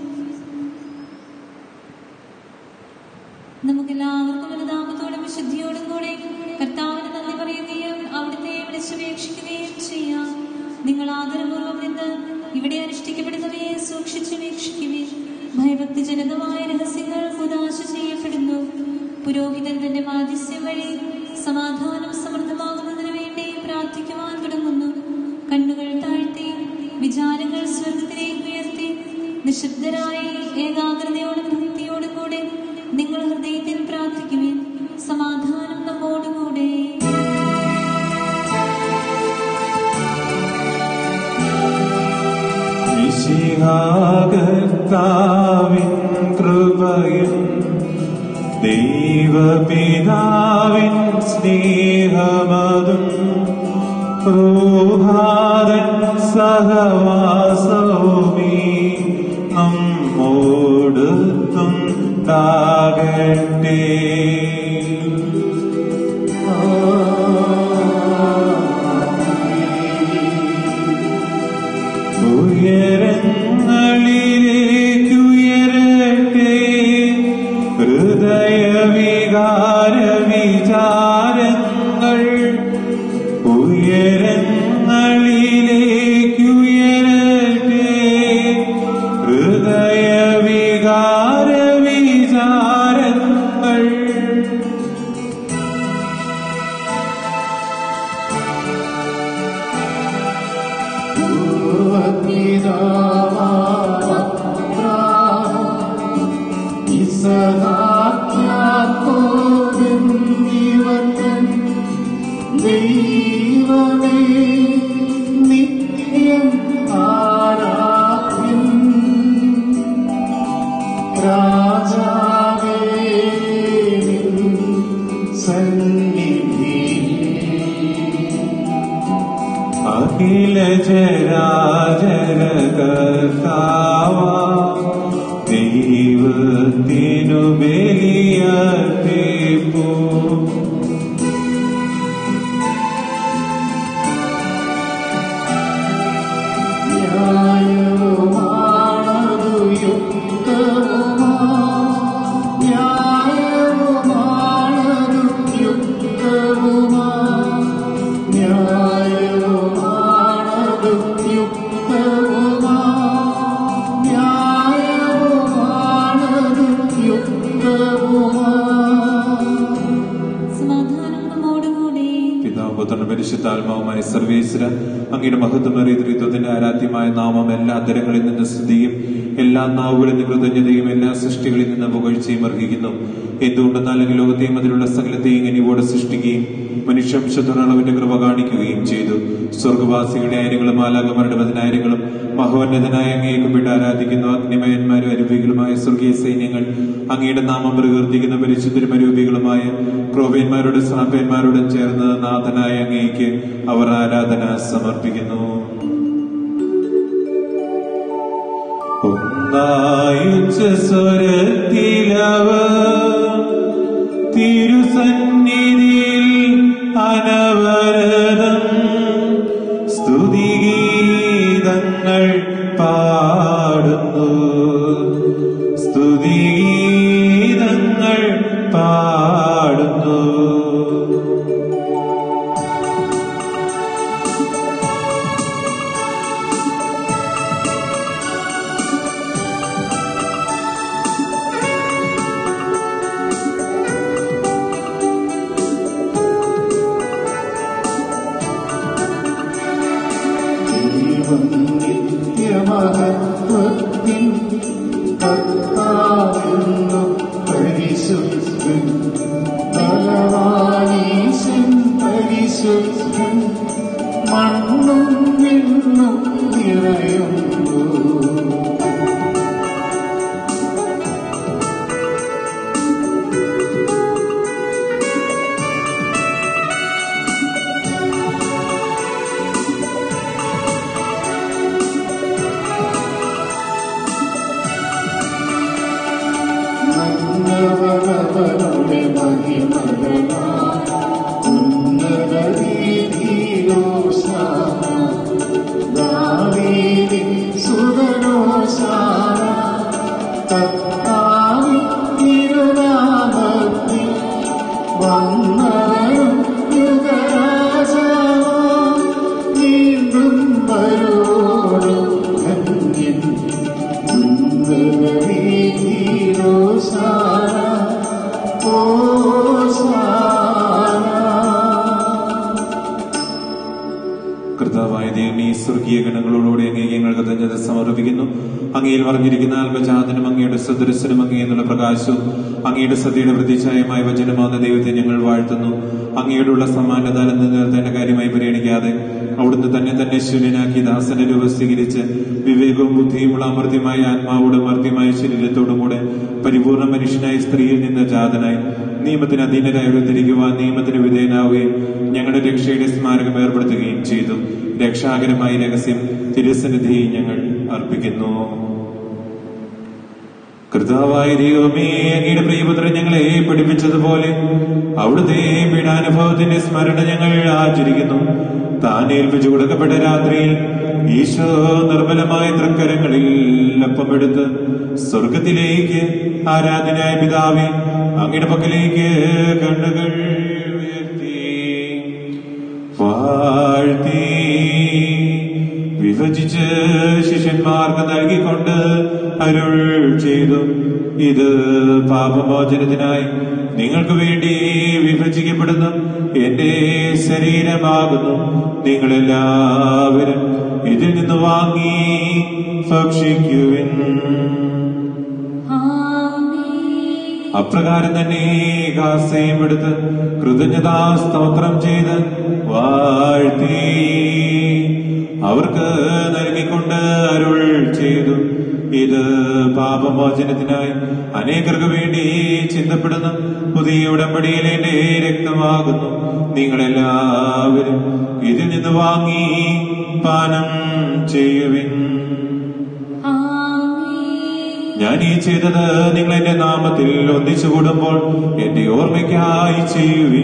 നമുക്കെല്ലാവർക്കും അനുതാപത്തോടും വിശുദ്ധിയോടും കൂടെ കർത്താവിന് നന്ദി പറയുകയും അവിടുത്തെ വിളിച്ചപേക്ഷിക്കുകയും ചെയ്യാം. നിങ്ങൾ ആദരപൂർവ്വം നിന്ന് ഇവിടെ അനുഷ്ഠിക്കപ്പെടുന്നവയെ സൂക്ഷിച്ചു വീക്ഷിക്കുവിൻ. ഭയഭക്തിജനകമായ രഹസ്യങ്ങൾ ഉദാശ ചെയ്യപ്പെടുന്നു. പുരോഹിതൻ തന്റെ മാധ്യസ്യം വഴി സമാധാനം സമൃദ്ധമാകുന്നതിന് വേണ്ടി പ്രാർത്ഥിക്കുവാൻ തുടങ്ങുന്നു. കണ്ണുകൾ താഴ്ത്തി വിചാരങ്ങൾ സ്വർഗത്തിലേക്ക് ഉയർത്തി നിശബ്ദരായി ഏകാഗ്രതയോടും ഭക്തിയോടും കൂടെ നിങ്ങൾ ഹൃദയത്തിൽ പ്രാർത്ഥിക്കുവിൻ. സമാധാനം നമ്മോടുകൂടെ. മിശിഹാകർത്താവിൻ കൃപയും ദൈവപിതാവിൻ സ്നേഹമതും റൂഹാദൻ സഹവാസവുമീ നമ്മോടുണ്ടാകട്ടെ. ഉയരങ്ങളിലേക്കുയരട്ടെ ഹൃദയവികാര വിചാരങ്ങൾ. ഉയരങ്ങളിലേക്കുയരട്ടെ ഹൃദയവികാര വിചാരങ്ങൾ. ദൈവമേ നിത്യം ആരാധ്യൻ. രാജാവേ നിൻ സന്നിധിയിൽ അഖില ചരാചര കർത്താവാ ദൈവത്തിനു ബലിയർപ്പിപ്പൂ. ന്യായവുമാണതു യുക്തവുമാ ന്യായവുമാണതു യുക്തവുമാ ന്യായവുമാണതു യുക്തവുമാ ന്യായവുമാണതു യുക്തവുമാ. സമാധാനം നമ്മോടുകൂടെ. പിതാവ് പുത്രനും പരിശുദ്ധാത്മാവുമായ സർവേശ്വര അങ്ങയുടെ മഹത്വമേറിയ ത്രിത്വത്തിന്റെ ആരാധ്യമായ നാമം എല്ലാ അധരങ്ങളിൽ നിന്ന് സ്തുതിയും എല്ലാ നാവുകളിൽ നിന്ന് കൃതജ്ഞതയും എല്ലാ സൃഷ്ടികളിൽ നിന്ന് പുകഴ്ചയും അർഹിക്കുന്നു. എന്തുകൊണ്ടെന്നാൽ അങ്ങ് ലോകത്തെയും അതിലുള്ള സകലത്തെയും ഇനിവോടെ സൃഷ്ടിക്കുകയും മനുഷ്യംശത്തോടെ അളവിന്റെ കൃപ കാണിക്കുകയും ചെയ്തു. സ്വർഗവാസികളുടെ ആയിരങ്ങളും മാലാഖമാരുടെ പതിനായിരങ്ങളും മഹോന്നതനായ അങ്ങയെ കുമ്പിട്ട് ആരാധിക്കുന്നു. അഗ്നിമയന്മാരും അരൂപികളുമായ സ്വർഗീയ സൈന്യങ്ങൾ അങ്ങയുടെ നാമം പ്രകീർത്തിക്കുന്ന പരിശുദ്ധരും അരൂപികളുമായ ക്രോവേന്മാരോടും സാപ്പേന്മാരോടും ചേർന്ന് നാഥനായ അങ്ങേക്ക് അവർ ആരാധന സമർപ്പിക്കുന്നു. ഒന്നായിച്ച സ്വരത്തിലവർ തിരുസന്നിധിയിൽ അനവരതം സ്തുതിഗീതങ്ങൾ പാടുന്നു. സ്തുതിഗീതങ്ങൾ പാടുന്നു. നിത്യമഹത്വത്തിൻ കർത്താവെന്നു പരിശുദ്ധൻ ബലവാനീശൻ പരിശുദ്ധൻ മണ്ണും വിണ്ണും നിറയുന്നു. നന്നവനവനുടെ മഹിമകളാൽ ഉന്നത വീഥിയിലോശാന. ദാവീദിൻ സുതനോശാന. കർത്താവിൻ തിരുനാമത്തിൽ വന്നവനും യുഗരാജാവാം വീണ്ടും വരോടും ധന്യൻ. ഉന്നത അങ്ങയിൽ മറിഞ്ഞിരിക്കുന്ന ആത്മജാതനും അങ്ങയുടെ സദൃശനും അങ്ങേ എന്നുള്ള പ്രകാശവും അങ്ങയുടെ സത്യയുടെ പ്രതിച്ഛായമായ വചനമാകുന്ന ദൈവത്തെ ഞങ്ങൾ വാഴ്ത്തുന്നു. അങ്ങയോടുള്ള സമാനത നിലനിർത്തേണ്ട കാര്യമായി പരിഗണിക്കാതെ അവിടുന്ന് തന്നെ തന്നെ ശൂന്യനാക്കി ദാസന്റെ രൂപം സ്വീകരിച്ച് വിവേകവും ബുദ്ധിയുമുള്ള അമർത്യമായ ആത്മാവോടും മർദ്യമായ ശരീരത്തോടും കൂടെ പരിപൂർണ മനുഷ്യനായ സ്ത്രീയിൽ നിന്ന് ജാതനായി നിയമത്തിന് അധീനരായി തിരികുവാൻ നിയമത്തിന് വിധേയനാവുകയും ഞങ്ങളുടെ രക്ഷയുടെ സ്മാരകം ഏർപ്പെടുത്തുകയും ചെയ്തു. രക്ഷാകരമായ രഹസ്യം തിരുസന്നിധി ഞങ്ങൾ അർപ്പിക്കുന്നു. കർത്താവായ ദൈവമേ, അങ്ങയുടെ പ്രിയപുത്രൻ ഞങ്ങളെ പഠിപ്പിച്ചതുപോലെ അവിടുത്തെ പീഡാനുഭവത്തിന്റെ സ്മരണ ഞങ്ങൾ ആചരിക്കുന്നു. താൻ ഏൽപ്പിച്ചു കൊടുക്കപ്പെട്ട രാത്രിയിൽ ഈശോ നിർമ്മലമായ തൃക്കരങ്ങളിൽ അപ്പമെടുത്ത് സ്വർഗത്തിലേക്ക് ആരാധനായ പിതാവേ അങ്ങയുടെ പക്കലേക്ക് കണ്ണുകൾ ഉയർത്തി വാഴ്ത്തി വിഭജിച്ച് ശിഷ്യന്മാർക്ക് നൽകിക്കൊണ്ട് അരുൾ ചെയ്തു, ഇത് പാപമോചനത്തിനായി നിങ്ങൾക്ക് വേണ്ടി വിഭജിക്കപ്പെടുന്ന എന്റെ ശരീരമാകുന്നു. നിങ്ങളെല്ലാവരും ഇതിൽ നിന്ന് വാങ്ങി ഭക്ഷിക്കുവിൻ. അപ്രകാരം തന്നെ കാസയും എടുത്ത് കൃതജ്ഞതാ സ്തോത്രം ചെയ്ത് വാഴ്ത്തി അവർക്ക് നൽകിക്കൊണ്ട് അരുൾ ചെയ്തു, ഇത് പാപമോചനത്തിനായി അനേകർക്ക് വേണ്ടി ചിന്തപ്പെടുന്ന പുതിയ ഉടമ്പടിയിലെ എന്റെ രക്തമാകുന്നു. നിങ്ങളെല്ലാവരും ഇതിൽ നിന്ന് വാങ്ങി പാനം ചെയ്യുവിൻ. ഞാൻ ഈ ചെയ്തത് നിങ്ങൾ എന്റെ നാമത്തിൽ ഒന്നിച്ചു കൂടുമ്പോൾ എന്റെ ഓർമ്മയ്ക്കായി ചെയ്യുവിൻ.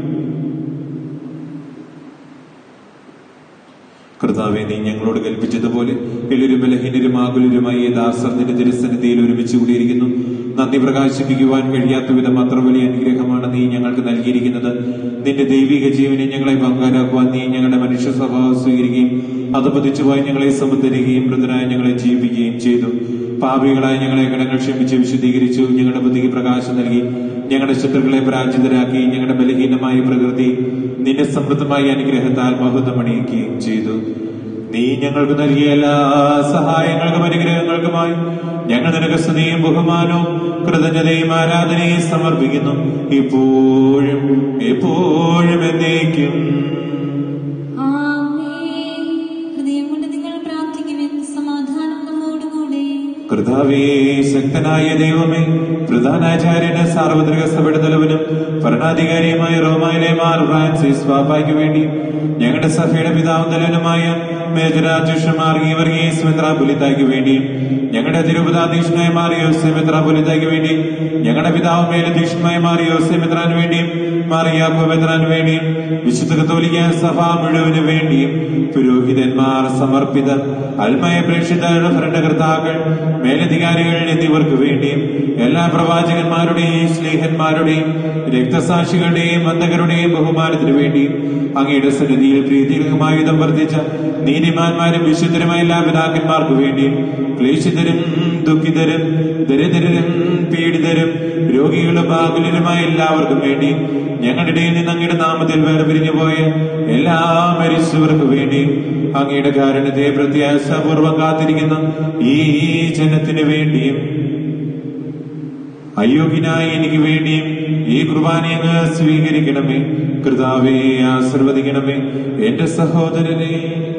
കർത്താവെ, നീ ഞങ്ങളോട് കൽപ്പിച്ചതുപോലെ എളിരും ബലഹീനരും ആകുലരുമായി ദാസർ നിന്റെ തിരുസന്നിധിയിൽ ഒരുമിച്ച് കൂടിയിരിക്കുന്നു. നന്ദി പ്രകാശിപ്പിക്കുവാൻ കഴിയാത്ത വിധം അത്ര വലിയ അനുഗ്രഹമാണ് നീ ഞങ്ങൾക്ക് നൽകിയിരിക്കുന്നത്. നിന്റെ ദൈവിക ജീവനെ ഞങ്ങളെ പങ്കാരാക്കുവാൻ നീ ഞങ്ങളുടെ മനുഷ്യ സ്വഭാവം സ്വീകരിക്കുകയും അത് പതിച്ചുപോയി ഞങ്ങളെ സമുദ്ധരിക്കുകയും മൃതരായ ഞങ്ങളെ ജീവിക്കുകയും ചെയ്തു. പാപികളായ ഞങ്ങളെ കടങ്ങൾ ക്ഷമിച്ച് വിശുദ്ധീകരിച്ചു. ഞങ്ങളുടെ ബുദ്ധിക്ക് പ്രകാശം നൽകി ഞങ്ങളുടെ ശത്രുക്കളെ പരാജിതരാക്കി. ഞങ്ങളുടെ ബലഹീനമായ പ്രകൃതി നിന്റെ സമൃദ്ധമായ അനുഗ്രഹത്താൽ മഹത്വമണിയിക്കുകയും ചെയ്തു. നീ ഞങ്ങൾക്ക് നൽകിയ എല്ലാ സഹായങ്ങൾക്കും അനുഗ്രഹങ്ങൾക്കുമായി ഞങ്ങൾ നിനക്ക് സ്തുതിയും ബഹുമാനവും കൃതജ്ഞതയും ആരാധനയും സമർപ്പിക്കുന്നു, ഇപ്പോഴും എപ്പോഴും എന്നേക്കും. കർത്താവേ, ശക്തനായ ദൈവമേ, പ്രധാനാചാര്യന് സാർവത്രിക സഭയുടെ തലവനും ഭരണാധികാരിയുമായ റോമായിലെ മാർ ഫ്രാൻസിസ് പാപ്പായ്ക്ക് വേണ്ടി ഞങ്ങളുടെ സഭയുടെ പിതാവും തലവനുമായ മേജരാധ്യക്ഷന്മാർ ഗീവർഗീസ് മെത്രാപ്പൊലീത്തായ്ക്ക് വേണ്ടിയും ഞങ്ങളുടെ തിരുപതാധ്യക്ഷനായ മാർ യോസെ മെത്രാപ്പൊലീത്തായ്ക്ക് വേണ്ടിയും ഞങ്ങളുടെ പിതാവ് മേലധ്യക്ഷനായ മാർ യോസെ മെത്രാന് വേണ്ടിയും മാർ യാക്കോബ് മെത്രാന് വേണ്ടിയും വിശുദ്ധ കത്തോലിക്ക സഭ മുഴുവന് വേണ്ടിയും പുരോഹിതന്മാർ, സമർപ്പിതർ, അൽമായ പ്രേക്ഷിതർ, ഭരണകർത്താക്കൾ, മേലധികാരികൾ എന്നിവർക്ക് വേണ്ടിയും എല്ലാ പ്രവാചകന്മാരുടെയും സ്നേഹന്മാരുടെയും രക്തസാക്ഷികളുടെയും ബന്ധകരുടെയും ബഹുമാനത്തിനു വേണ്ടിയും അങ്ങയുടെ സന്നിധിയിൽ പ്രീതികരമായുധം വർദ്ധിച്ച നീതിമാന്മാരും വിശുദ്ധരുമായ എല്ലാ പിതാക്കന്മാർക്ക് വേണ്ടിയും ക്ലേശിതരും ദുഃഖിതരും ദരിദ്രരും പീഡിതരും രോഗികളും ആകുലരുമായ എല്ലാവർക്കും വേണ്ടിയും ഞങ്ങളുടെ ഇടയിൽ നിന്ന് അങ്ങയുടെ നാമത്തിൽ വേർപിരിഞ്ഞു പോയ എല്ലാ മരിച്ചവർക്ക് വേണ്ടിയും അങ്ങയുടെ കാരുണ്യത്തെ പ്രത്യാശാപൂർവം കാത്തിരിക്കുന്ന ഈ ജനത്തിന് വേണ്ടിയും അയോഗ്യനായ എനിക്ക് വേണ്ടിയും ഈ കുർബാനയെ അങ്ങ് സ്വീകരിക്കണമേ. കർത്താവേ, ആശീർവദിക്കണമേ. എന്റെ സഹോദരനെ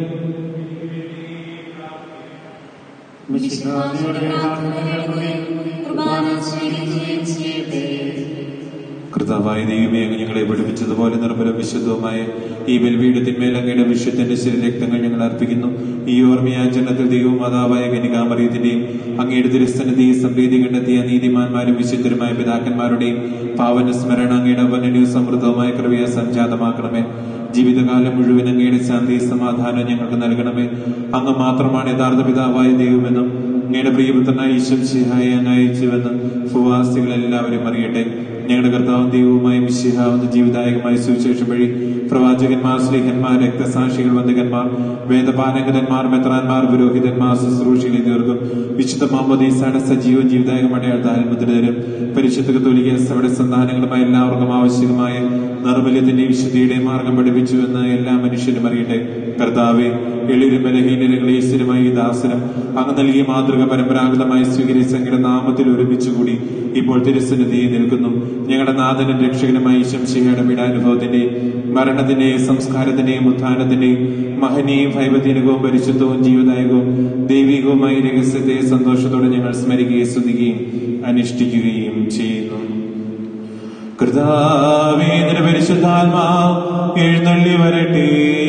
കർത്താവായ ദൈവമേ, അങ്ങ് ഞങ്ങളെ പഠിപ്പിച്ചതുപോലെ നിർമ്മലം വിശുദ്ധവുമായ ഈ ബലിപീഠത്തിന്മേൽ അങ്ങയുടെ വിശുദ്ധന്റെ ശരീരരക്തങ്ങൾ ഞങ്ങൾ അർപ്പിക്കുന്നു. ഈ ഓർമ്മയാചരണത്തിൽ ദൈവവും മാതാവായ കന്യകാമറിയത്തിന്റെയും അങ്ങയുടെ തിരുസന്നിധി സംപ്രീതി കണ്ടെത്തിയ നീതിമാന്മാരും വിശുദ്ധരുമായ പിതാക്കന്മാരുടെയും പാവന സ്മരണ അങ്ങയുടെ വനനീയ സമൃദ്ധവുമായ കൃപയെ സംജാതമാക്കണമേ. ജീവിതകാലം മുഴുവൻ അങ്ങയുടെ ശാന്തി സമാധാനം ഞങ്ങൾക്ക് നൽകണമേ. അങ്ങ് മാത്രമാണ് യഥാർത്ഥ പിതാവായ ദൈവമെന്നും അങ്ങയുടെ പ്രിയപുത്രനായ ഈശോ മിശിഹായെ അങ്ങ് അയച്ചുവെന്ന് ഭൂവാസികൾ എല്ലാവരും അറിയട്ടെ. ഞങ്ങളുടെ കർത്താവും ദൈവവുമായ മിശിഹാവുന്ന ജീവദായകമായ സുവിശേഷം വഴി പ്രവാചകന്മാർ, സ്ലീഹന്മാർ, രക്തസാക്ഷികൾ, വന്ദകന്മാർ, വേദപാലകന്മാർ, മെത്രാന്മാർ, പുരോഹിതന്മാർ, ശുശ്രൂഷയിൽ തീർക്കും വിശുദ്ധ മാമോദീസയുടെ സജീവ ജീവദായകമായ മുദ്രതരും പരിശുദ്ധ കത്തോലിക്ക സഭയുടെ സന്താനങ്ങളുമായ എല്ലാവർക്കും ആവശ്യമായ നിർമ്മല്യത്തിന്റെയും വിശുദ്ധിയുടെയും മാർഗം പഠിപ്പിച്ചു എന്ന് എല്ലാ മനുഷ്യരും അറിയട്ടെ. കർത്താവെ, എളിരും ബലഹീനരങ്ങളെ സ്ഥിരമായി ഈ ദാസനം അങ്ങ് നൽകിയ മാതൃക പരമ്പരാഗതമായി സ്വീകരിച്ച അങ്ങയുടെ നാമത്തിൽ ഒരുമിച്ചുകൂടി ഇപ്പോൾ തിരുസന്നിധിയിൽ നിൽക്കുന്നു. ഞങ്ങളുടെ നാഥനും രക്ഷകനുമായി ശംശിഹയുടെ പീഡാനുഭവത്തിന്റെയും മരണത്തിന്റെയും സംസ്കാരത്തിന്റെയും ഉത്ഥാനത്തിന്റെയും മഹനീയവും ഭയഭീനകവും പരിശുദ്ധവും ജീവദായകവും ദൈവികവുമായ രഹസ്യത്തെ സന്തോഷത്തോടെ ഞങ്ങൾ സ്മരിക്കുകയും സ്തുതിക്കുകയും അനുഷ്ഠിക്കുകയും ചെയ്യുന്നു. കർത്താവേ, നിന്റെ പരിശുദ്ധാത്മാവ് എഴുന്നള്ളി വരട്ടെ.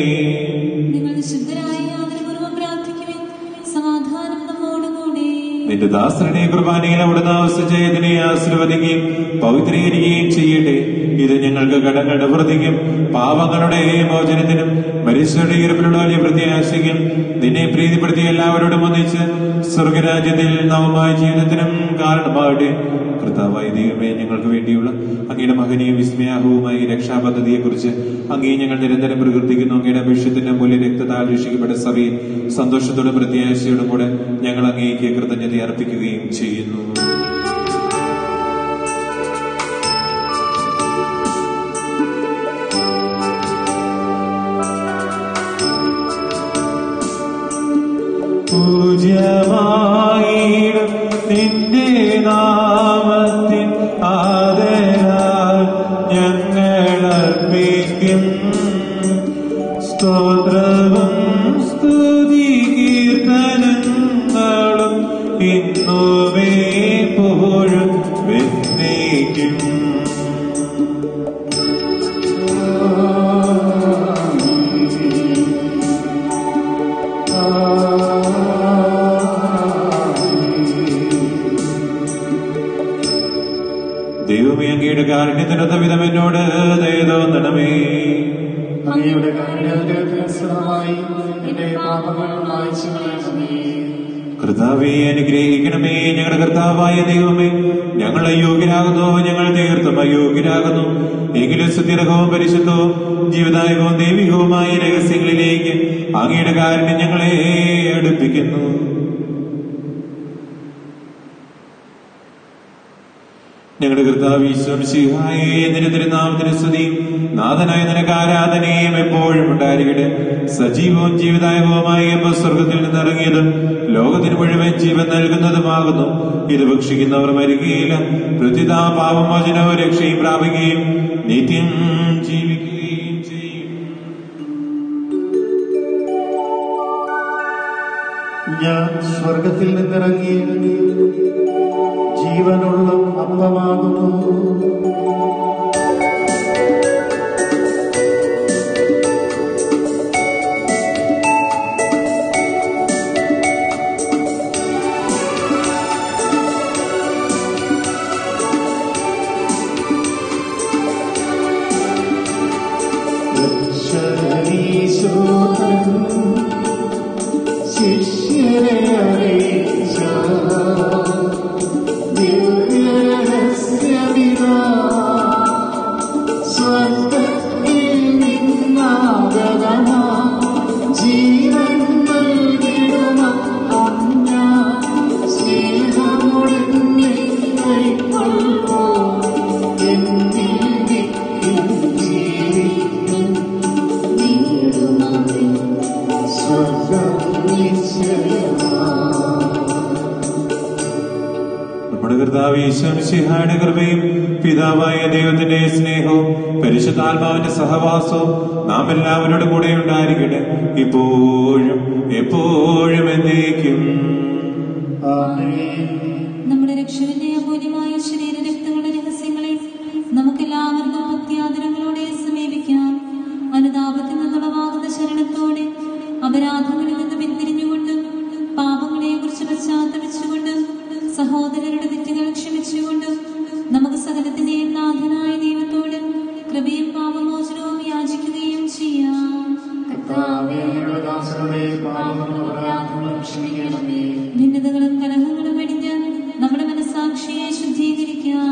നിന്റെ ദാസരുടെ കുർബാനയിൽ അവിടുന്ന് ആവശ്യജയതിനെ ആശീർവദിക്കുകയും പവിത്രീകരിക്കുകയും ചെയ്യട്ടെ. ഇത് ഞങ്ങൾക്ക് കടങ്ങളുടെ വൃത്തിക്കും പാവങ്ങളുടെ മോചനത്തിനും മരിച്ചവരുടെ ഇറപ്പിലുള്ള വലിയ പ്രത്യാശയ്ക്കും നിന്നെ പ്രീതിപ്പെടുത്തിയ എല്ലാവരോടും ഒന്നിച്ച് സ്വർഗരാജ്യത്തിൽ നവമായ ജീവിതത്തിനും കാരണമാകട്ടെ. കർത്താവായ ദൈവമേ, ഞങ്ങൾക്ക് വേണ്ടിയുള്ള അങ്ങയുടെ മഹനീയ വിസ്മയാഹവുമായ രക്ഷാപദ്ധതിയെ കുറിച്ച് അങ്ങേ ഞങ്ങൾ നിരന്തരം പ്രകീർത്തിക്കുന്നു. അങ്ങയുടെ അഭിഷേകത്തിന്റെ മൂല്യ രക്തത്താൽ രക്ഷിക്കപ്പെട്ട സഭയിൽ സന്തോഷത്തോടും പ്രത്യാശയോടും കൂടെ ഞങ്ങൾ അങ്ങേക്ക് കൃതജ്ഞത അർപ്പിക്കുകയും ചെയ്യുന്നു. പൂജ്യമായിടും നിന്റെ നാമത്തിൽ ആദരാൽ ഞങ്ങൾ അർപ്പിക്കും സ്തോത്രവും സ്തുതി കീർത്തനങ്ങളും ഇന്നുമേ പോഴും എന്നേക്കും. ദൈവമേ, അങ്ങയുടെ കാരുണ്യത്തിനൊത്ത വിധം എന്നോട് ദയ തോന്നണമേ. അങ്ങയുടെ കാരുണ്യത്തിനനുസൃതമായി എന്റെ പാപങ്ങൾ മായ്ച്ചു കളയണമേ. കർത്താവേ, അനുഗ്രഹിക്കണമേ. ഞങ്ങളുടെ കർത്താവായ ദൈവമേ, ഞങ്ങൾ അയോഗ്യരാകുന്നു, ഞങ്ങൾ തീർത്തും അയോഗ്യരാകുന്നു. എങ്കിലും സുദീർഘവും പരിശുദ്ധവും ജീവദായകവും ദൈവികവുമായ രഹസ്യങ്ങളിലേക്ക് അങ്ങയുടെ കാരുണ്യം ഞങ്ങളെ അടുപ്പിക്കുന്നു. ഞങ്ങളുടെ കർത്താവ് ഈശ്വരശിഹായേ, നിന്റെ തിരുനാമത്തിന് സ്തുതി. നാഥനായ നിനക്ക് ആരാധനയും എപ്പോഴും ഉണ്ടായിരിക്കട്ടെ. സജീവവും ജീവദായകവുമായ സ്വർഗത്തിൽ നിന്നിറങ്ങിയതും ലോകത്തിന് മുഴുവൻ ജീവൻ നൽകുന്നതുമാകുന്നു. ഇത് ഭക്ഷിക്കുന്നവർ മരിക്കുകയില്ല, പ്രത്യുത പാപമോചനവും രക്ഷയും പ്രാപിക്കുകയും നിത്യം ജീവിക്കുകയും ചെയ്യും. ഞാൻ സ്വർഗത്തിൽ നിന്നിറങ്ങി ജീവനുള്ള അപ്പമാകുന്നു. ശിഷ്യരെ അറിയിച്ച സ്വർഗത്തിൽ നിന്നാഗതമാ ജീവൻ നൽകിടുന്ന അന്ന സ്നേഹമുടനെ കൈക്കൊള്ളോ എന്നിൽ നിത്യം ജീവിക്കും നീടുമാറി സ്വർഗം നിശ്ചയമാ. നമ്മുടെ കർത്താവ് ഈശ്വരശിഹായുടെ കൃപയും പിതാവായ ദൈവത്തിന്റെ സ്നേഹവും പരിശുദ്ധാത്മാവിന്റെ സഹവാസവും നാം എല്ലാവരോടും കൂടെ ഉണ്ടായിരിക്കട്ടെ, ഇപ്പോഴും എപ്പോഴും എന്നേക്കും. നമ്മുടെ രക്ഷകന്റെ അമൂല്യമായ ശരീര രക്തങ്ങളുടെ രഹസ്യങ്ങളെ നമുക്കെല്ലാവർക്കും ഭക്തിയാദരങ്ങളോടെ സമീപിക്കാം. അനുതാപത്തിൽ നിന്നുളവാകുന്ന ശരണത്തോടെ അപരാധങ്ങളിൽ നിന്ന് പിന്തിരിഞ്ഞുകൊണ്ട് പാപങ്ങളെ കുറിച്ച് പശ്ചാത്തപിച്ചുകൊണ്ട് സഹോദരരുടെ തെറ്റുകൾ ക്ഷമിച്ചുകൊണ്ട് നമുക്ക് സകലത്തിന്റെയും നാഥനായ ദൈവത്തോട് കൃപയും പാപമോചനവും യാചിക്കുകയും ചെയ്യാം. ഭിന്നതകളും കലഹങ്ങളും വെടിഞ്ഞ് നമ്മുടെ മനസാക്ഷിയെ ശുദ്ധീകരിക്കാം.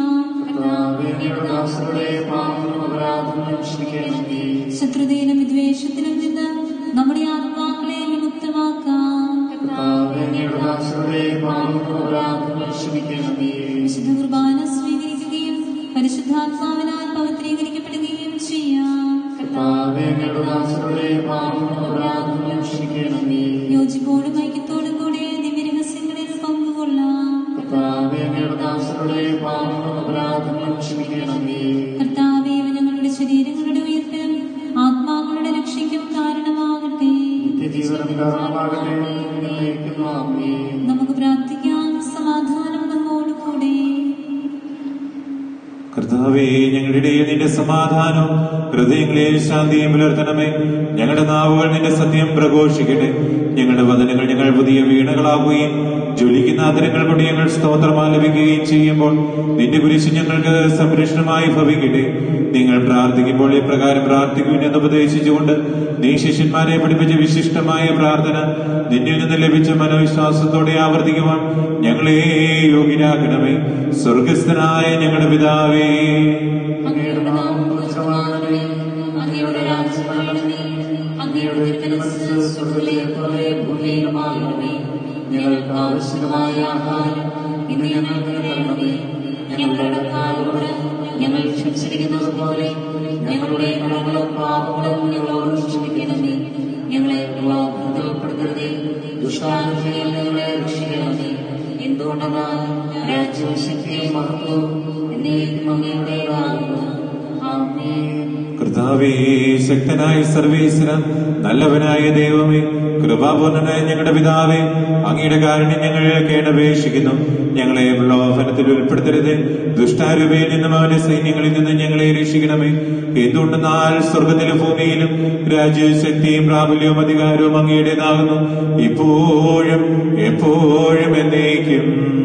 ദാസരുടെ പാപങ്ങളും അപരാധങ്ങളും ക്ഷമിക്കണമേ. ശത്രുതയിലും വിദ്വേഷത്തിലും നിന്ന് നമ്മുടെ ആത്മാക്കളെ വിമുക്തമാക്കാം. കർത്താവേ, അങ്ങയുടെ ദാസരുടെ പാപങ്ങളും അപരാധങ്ങളും ക്ഷമിക്കണമേ. വിശുദ്ധ കുർബാന സ്വീകരിക്കുകയും പരിശുദ്ധാത്മാവിനാൽ പവിത്രീകരിക്കപ്പെടുകയും ചെയ്യാം. കർത്താവേ, അങ്ങയുടെ ദാസരുടെ പാപങ്ങളും അപരാധങ്ങളും ക്ഷമിക്കണമേ. യോജിപ്പോടും ഐക്യത്തോടും കൂടെ ദിവ്യരഹസ്യങ്ങളിൽ പങ്കുകൊള്ളാം. കർത്താവേ, അങ്ങയുടെ ദാസരുടെ പാപങ്ങളും അപരാധങ്ങളും ക്ഷമിക്കണമേ. കർത്താവേ, ഇവ ഞങ്ങളുടെ ശരീരങ്ങളുടെ ഉയർപ്പിനും ആത്മാക്കളുടെ രക്ഷയ്ക്കും കാരണമാകട്ടെ. നിത്യജീവനം കാരണമാകട്ടെ. എന്നേക്കും ആമേൻ. നമുക്ക് പ്രാർത്ഥിക്കാം. സമാധാനം നമ്മോടുകൂടെ. കർത്താവേ, ഞങ്ങളുടെ ഇടയിൽ നിന്റെ സമാധാനവും ഹൃദയങ്ങളിൽ ശാന്തിയും പുലർത്തണമേ. ഞങ്ങളുടെ നാവുകൾ നിന്റെ സത്യം പ്രഘോഷിക്കട്ടെ. ഞങ്ങളുടെ വചനങ്ങൾ ഞങ്ങൾ പുതിയ വീണകളാവുകയും ജ്വലിക്കുന്ന ആദരങ്ങൾ കൊണ്ട് ഞങ്ങൾ സ്തോത്രം ആലപിക്കുകയും ചെയ്യുമ്പോൾ നിന്റെ കുരിശ് ഞങ്ങൾക്ക് സംരക്ഷണമായി ഭവിക്കട്ടെ. നിങ്ങൾ പ്രാർത്ഥിക്കുമ്പോൾ ഇപ്രകാരം പ്രാർത്ഥിക്കുമെന്ന് ഉപദേശിച്ചുകൊണ്ട് നീ ശിഷ്യന്മാരെ പഠിപ്പിച്ച വിശിഷ്ടമായ പ്രാർത്ഥന നിന്നിൽ നിന്ന് ലഭിച്ച മനോവിശ്വാസത്തോടെ ആവർത്തിക്കുവാൻ ഞങ്ങളെ യോഗ്യരാക്കണമേ. സ്വർഗസ്ഥനായ ഞങ്ങളുടെ പിതാവേ, അങ്ങയുടെ നാമം പൂജിതമാകണമേ. അങ്ങയുടെ രാജ്യം വരണമേ. അങ്ങയുടെ തിരുമനസ്സ് സ്വർഗ്ഗത്തിലെ പോലെ ഭൂമിയിലുമാകണമേ. ഞങ്ങൾക്ക് ആവശ്യമായ ആഹാരം ഇന്ന് ഞങ്ങൾക്ക് തരണമേ. ഞങ്ങളുടെ കടക്കാരോട് ഞങ്ങൾ ക്ഷമിച്ചിരിക്കുന്നത് പോലെ ഞങ്ങളുടെ കടങ്ങളും പാപങ്ങളും ഞങ്ങളോട് ക്ഷമിക്കണമേ. ഞങ്ങളെ പ്രലോഭനത്തിൽ ഉൾപ്പെടുത്തരുതേ. ദുഷ്ടാനുഭവത്തിൽ ഞങ്ങളെ രക്ഷിക്കണമേ. എന്തുകൊണ്ടെന്നാൽ രാജ്യവും ശക്തിയും മഹത്വവും എന്നേക്കും അങ്ങയുടേതാകുന്നു. ആമേൻ. കർത്താവേ, ശക്തനായ സർവേശ്വര, നല്ലവനായ ദൈവമേ, കൃപാപൂർണനായ ഞങ്ങളുടെ പിതാവേ, അങ്ങയുടെ കാരുണ്യം ഞങ്ങൾ കേണപേക്ഷിക്കുന്നു. ഞങ്ങളെ പ്രലോഭനത്തിൽ ഉൾപ്പെടുത്തരുത്. ദുഷ്ടാരൂപയിൽ നിന്നും അവന്റെ സൈന്യങ്ങളിൽ നിന്നും ഞങ്ങളെ രക്ഷിക്കണമേ. എന്തുകൊണ്ടെന്നാൽ സ്വർഗത്തിലും ഭൂമിയിലും രാജ്യവും ശക്തിയും പ്രാബല്യവും അധികാരവും അങ്ങയുടേതാകുന്നു, ഇപ്പോഴും എപ്പോഴും എന്നേക്കും.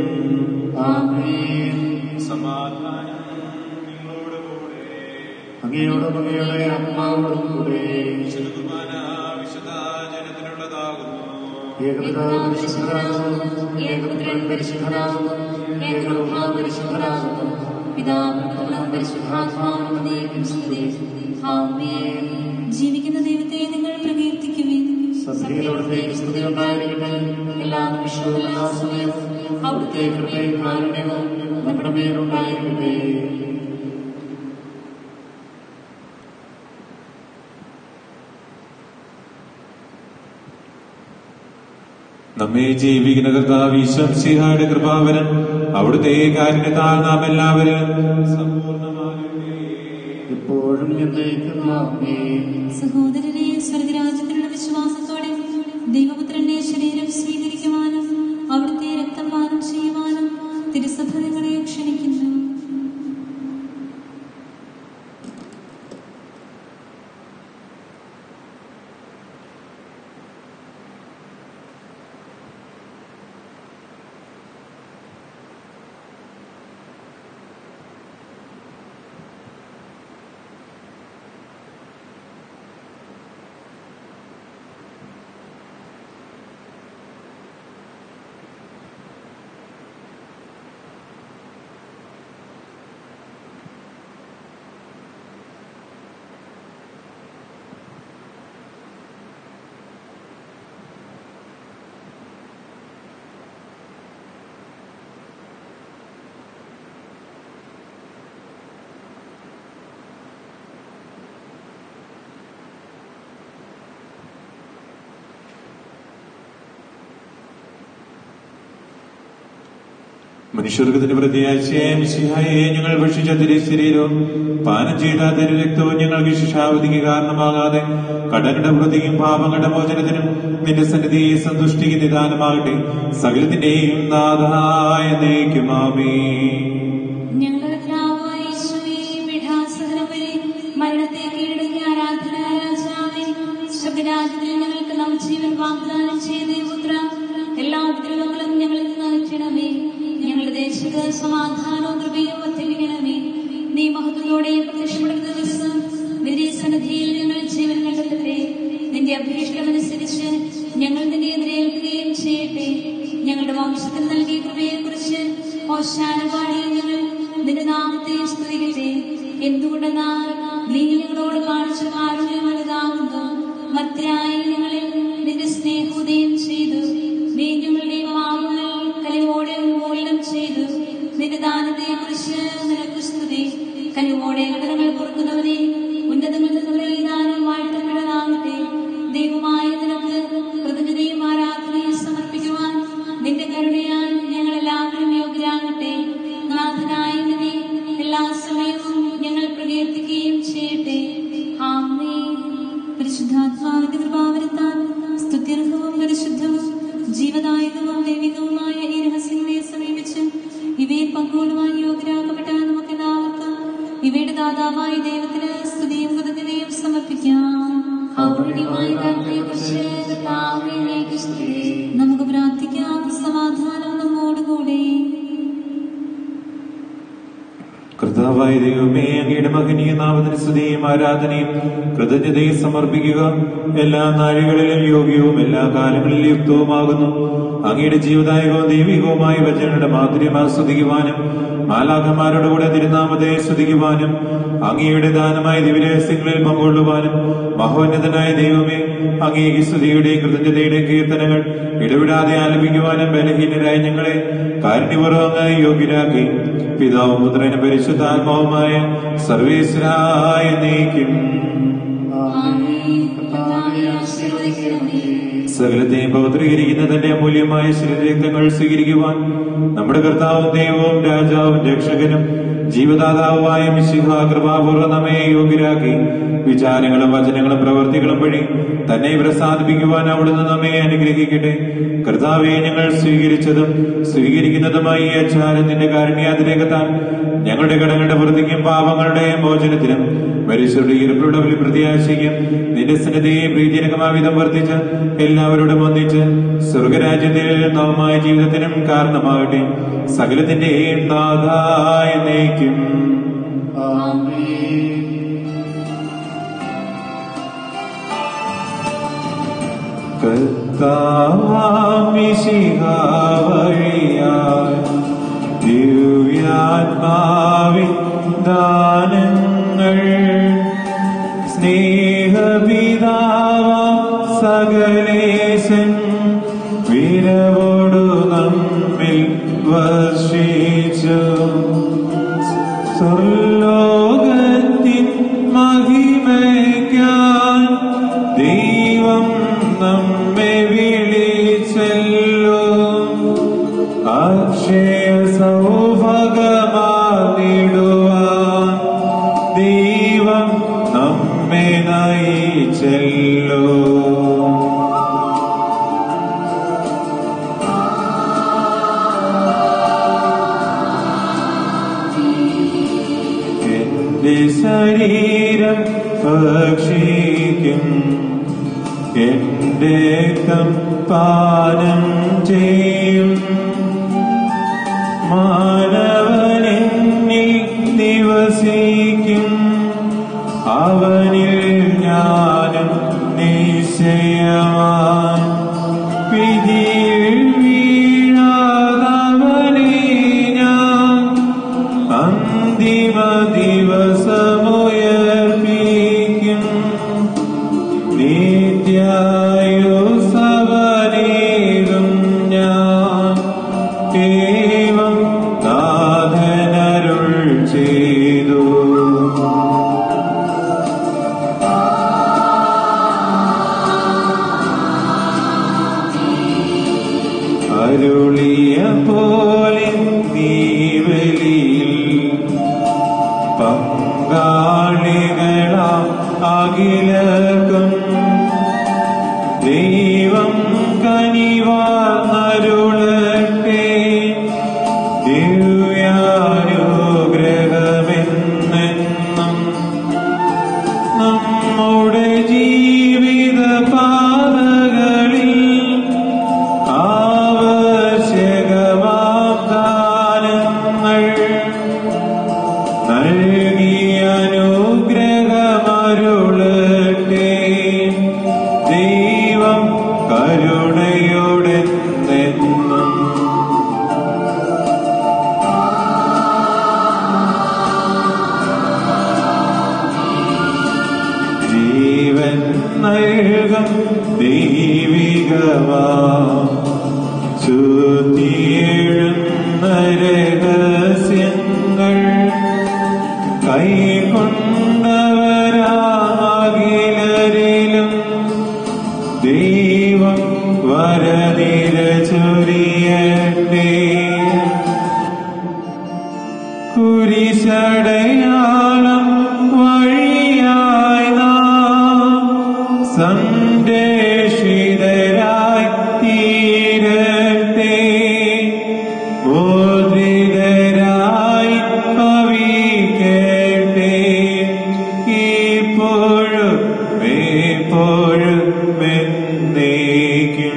ആമേൻ. സമാധാനം നിങ്ങളോടുകൂടെ. അങ്ങയോടും അങ്ങയുടെ ആത്മാവോടും കൂടെ. വിശുദ്ധ കുർബാന വിശുദ്ധ ജനത്തിനുള്ളതാകുന്നു. ഏകപിതാവ് പരിശുദ്ധനാകുന്നു. ഏകപുത്രൻ പരിശുദ്ധനാകുന്നു. ഏകരൂഹ പരിശുദ്ധനാകുന്നു. പിതാവും പുത്രനും പരിശുദ്ധാത്മാവും എന്നേക്കും സ്തുതി. ആമേൻ. ജീവിക്കുന്ന ദൈവത്തെ നിങ്ങൾ പ്രകീർത്തിക്കുവിൻ. സഭയിലവിടുത്തെ സ്തുതി ഉണ്ടായിരിക്കട്ടെ. എല്ലാ നിമിഷവും എല്ലാ സമയവും അവിടുത്തെ കൃപയും കാരുണ്യവും നമ്മുടെ മേലുണ്ടായിരിക്കട്ടെ. നമ്മെ ജീവിക്കുന്ന കർത്താവ് ഈശ്വംസിഹായുടെ കൃപാവരം അവിടുത്തെ കാരുണ്യത്താൽ നാം എല്ലാവരും സമ്പൂർണ്ണമാകട്ടെ. എപ്പോഴും എന്നേക്കും ആമേൻ. സഹോദരരെ, സ്വർഗരാജ്യത്തിലുള്ള വിശ്വാസത്തോടെ ദൈവപുത്രന്റെ ശരീരം സ്വീകരിക്കുവാനും അവിടുത്തെ രക്തം പാനം ചെയ്യുവാനും തിരുസഭ നിങ്ങളെ ക്ഷണിക്കുന്നു. മനുഷ്യർഗത്തിന്റെ പ്രത്യാശയായ മിശിഹായെ ഞങ്ങൾ ഭക്ഷിച്ച തിരു ശരീരവും പാനം ചെയ്ത തിരു രക്തവും ഞങ്ങൾക്ക് ശിക്ഷാവധിക്ക് കാരണമാകാതെ കടങ്ങളുടെ വൃത്തിക്കും പാപങ്ങളുടെ മോചനത്തിനും നിന്റെ സന്നിധിയെ സന്തുഷ്ടിക്ക് നിദാനമാകട്ടെ. സകലത്തിന്റെയും നാഥായ എന്നേക്കും ആമേൻ. ഞങ്ങളുടെ കർത്താവായ യേശുവേ, പീഡാസഹനം വരെ മരണത്തെ കീഴടക്കിയ ആരാധന രാജാവേ, സ്വർഗ്ഗരാജ്യത്തിൽ ഞങ്ങൾക്ക് നവജീവൻ വാഗ്ദാനം ചെയ്ത പുത്ര, എല്ലാ ഉപദ്രവങ്ങളും ഞങ്ങളിൽ നിന്ന് അകറ്റണമേ. ഞങ്ങളുടെ ദേശത്ത് സമാധാനവും കൃപയും വർദ്ധിപ്പിക്കണമേ. നീ മഹത്വത്തോടെ പ്രത്യക്ഷപ്പെടുന്ന ദിവസം നിന്റെ സന്നിധിയിൽ ഞങ്ങൾ ജീവൻ കണ്ടെത്തട്ടെ. നിന്റെ അഭീഷ്ടമനുസരിച്ച് ഞങ്ങൾ നിന്നെ എതിരേൽക്കുകയും ചെയ്യട്ടെ. ഞങ്ങളുടെ വംശത്തിൽ നൽകിയ കൃപയെ കുറിച്ച് ഓശാന പാടി ഞങ്ങൾ നിന്റെ നാമത്തെ സ്തുതിക്കട്ടെ. എന്തുകൊണ്ടെന്നാൽ നീ ഞങ്ങളോട് കാണിച്ച കാരുണ്യം വലുതാകുന്നു. മധ്യരായി ഞങ്ങളിൽ നിന്റെ സ്നേഹോദയം ചെയ്തു. നീ ഞങ്ങളുടെ പാവങ്ങൾ കലിവോടെ ഉന്മൂലനം ചെയ്തു. നിന്റെ ദാനത്തെ കുറിച്ച് നിനക്ക് സ്തുതി. കലിവോടെ കടങ്ങൾ കൊടുക്കുന്നവരെ ഉന്നതങ്ങളിൽ നിന്നുള്ള ഈ ദാനം വാഴ്ത്തപ്പെടലാകട്ടെ. ദൈവമായ നിനക്ക് കൃതജ്ഞതയും ആരാധനയും സമർപ്പിക്കുവാൻ നിന്റെ കരുണയാൽ ഞങ്ങളെല്ലാവരും യോഗ്യരാകട്ടെ. നാഥനായ നിന്നെ എല്ലാ സമയവും ഞങ്ങൾ പ്രകീർത്തിക്കുകയും ചെയ്യട്ടെ. ആമേൻ. പരിശുദ്ധാത്മാവിന്റെ കൃപാവരത്താൽ സ്തുത്യർഹവും പരിശുദ്ധവും ജീവദായകവും ദൈവികവുമായ ഈ രഹസ്യങ്ങളെ സമീപിച്ച് ഇവയിൽ പങ്കുകൊള്ളുവാൻ യോഗ്യരാക്കപ്പെട്ട നമുക്കെല്ലാവർക്കും ഇവയുടെ ദാതാവായ ദൈവത്തിന് സ്തുതിയും കൃതജ്ഞതയും സമർപ്പിക്കാം. നമുക്ക് പ്രാർത്ഥിക്കാം. സമാധാനം നമ്മോടുകൂടെ. കർത്താവായ ദൈവമേ, അങ്ങയുടെ മഹനീയ നാമത്തിന് സ്തുതിയും ആരാധനയും കൃതജ്ഞതയും സമർപ്പിക്കുക. എല്ലാ നാഴികളിലും യോഗ്യവും എല്ലാ കാലങ്ങളിലും യുക്തവുമാകുന്നു. അങ്ങയുടെ ജീവദായകവും ദൈവികവുമായ വചനങ്ങളുടെ മാധുര്യം ആസ്വദിക്കുവാനും മാലാഖമാരുടെ കൂടെ തിരുനാമത്തെ സ്തുതിക്കുവാനും അങ്ങയുടെ ദാനമായ ദിവ്യരഹസ്യങ്ങളിൽ പങ്കുകൊള്ളുവാനും മഹോന്നതനായ ദൈവമേ, അങ്ങേക്ക് സ്തുതിയുടെയും കൃതജ്ഞതയുടെയും കീർത്തനങ്ങൾ ഇടവിടാതെ ആലപിക്കുവാനും ബലഹീനരായ ഞങ്ങളെ കാരുണ്യപൂർവ്വം യോഗ്യരാക്കി. പിതാവും പുത്രനും പരിശുദ്ധാത്മാവുമായ സർവേശ്വരായ നീക്കും സകലത്തെയും പവിത്രീകരിക്കുന്ന തന്റെ അമൂല്യമായ ശരീരരക്തങ്ങൾ സ്വീകരിക്കുവാൻ നമ്മുടെ കർത്താവും ദൈവവും രാജാവും രക്ഷകനും ജീവദാതാവുമായ മിശിഹാ കൃപാപൂർവ്വം നമ്മെ യോഗ്യരാക്കി. വിചാരങ്ങളും വചനങ്ങളും പ്രവർത്തികളും വഴി തന്നെ പ്രസാദിപ്പിക്കുവാൻ അവിടുന്ന് നമ്മെ അനുഗ്രഹിക്കട്ടെ. കർത്താവെ, ഞങ്ങൾ സ്വീകരിച്ചതും സ്വീകരിക്കുന്നതുമായി ഈ അച്ചാരത്തിന്റെ കാരുണ്യാതിരേകത്താൽ ഞങ്ങളുടെ കടങ്ങളുടെ വൃത്തിക്കും പാപങ്ങളുടെ മോചനത്തിനും മരിച്ചവരുടെ ഈർപ്പയുടെ പ്രത്യാശയ്ക്കും നിന്റെ സന്നിധിയെ പ്രീതിജനകമാവിധം വർദ്ധിച്ച് എല്ലാവരോടും ഒന്നിച്ച് സ്വർഗരാജ്യത്തിൽ നവമായ ജീവിതത്തിനും കാരണമാകട്ടെ. സകലത്തിന്റെയും നാഥായ നയിക്കും. കർത്താവാമിശിഹാവഴിയായി ദിവ്യാത്മാവിൻ ദാനങ്ങൾ സ്നേഹപിതാവാം സകലേശൻ വിരവോടു നമ്മിൽ വർഷിച്ചു. സ്വർലോകത്തിൻ മഹിമയ്ക്കാൻ ദൈവം നമ്മെ വിളിച്ചല്ലോ. അക്ഷയ സൗഭാഗ്യമാർന്നിടുവാൻ ദൈവം നമ്മെ നയിച്ചല്ലോ. എന്റെ ശരീരം ഭക്ഷിക്കും, എന്റെ രക്തം പാനം ചെയ്യും. മാനവനെന്നിൽ നിവസിക്കും, അവനിൽ ഞാനും നിശ്ചയമായി. വിധിയിൽ വീഴാതവനെ ഞാൻ അന്തിമ ദിവസമുയർപ്പിക്കും. നിത്യായുസ്സവനേകും ഞാൻ ഏവം നാഥനരുൾ ചെയ്തു. അരുളിയ പോലെ നീ ബലിയിൽ പങ്കാളികളാം അഖിലർക്കും ദൈവം കനിവാർന്നരുളട്ടെ. ദിവ്യാനുഗ്രഹമെന്നെന്നും നമ്മുടെ ജീവിത പാതകളിൽ ആവശ്യകമാം ദാനങ്ങൾ നൽകി അനുഗ്രഹമരുളട്ടെ. കൈക്കൊണ്ടവരാകിലരിലും ദൈവം വരനിര ചൊരിയട്ടെ. കുരിശടയാളം വഴിയായി നാം സംരക്ഷിതരായി തീരട്ടെ. മോദ്രിതരായി ഭവിക്കട്ടെ. ഇപ്പോഴും എപ്പോഴും എന്നേക്കും.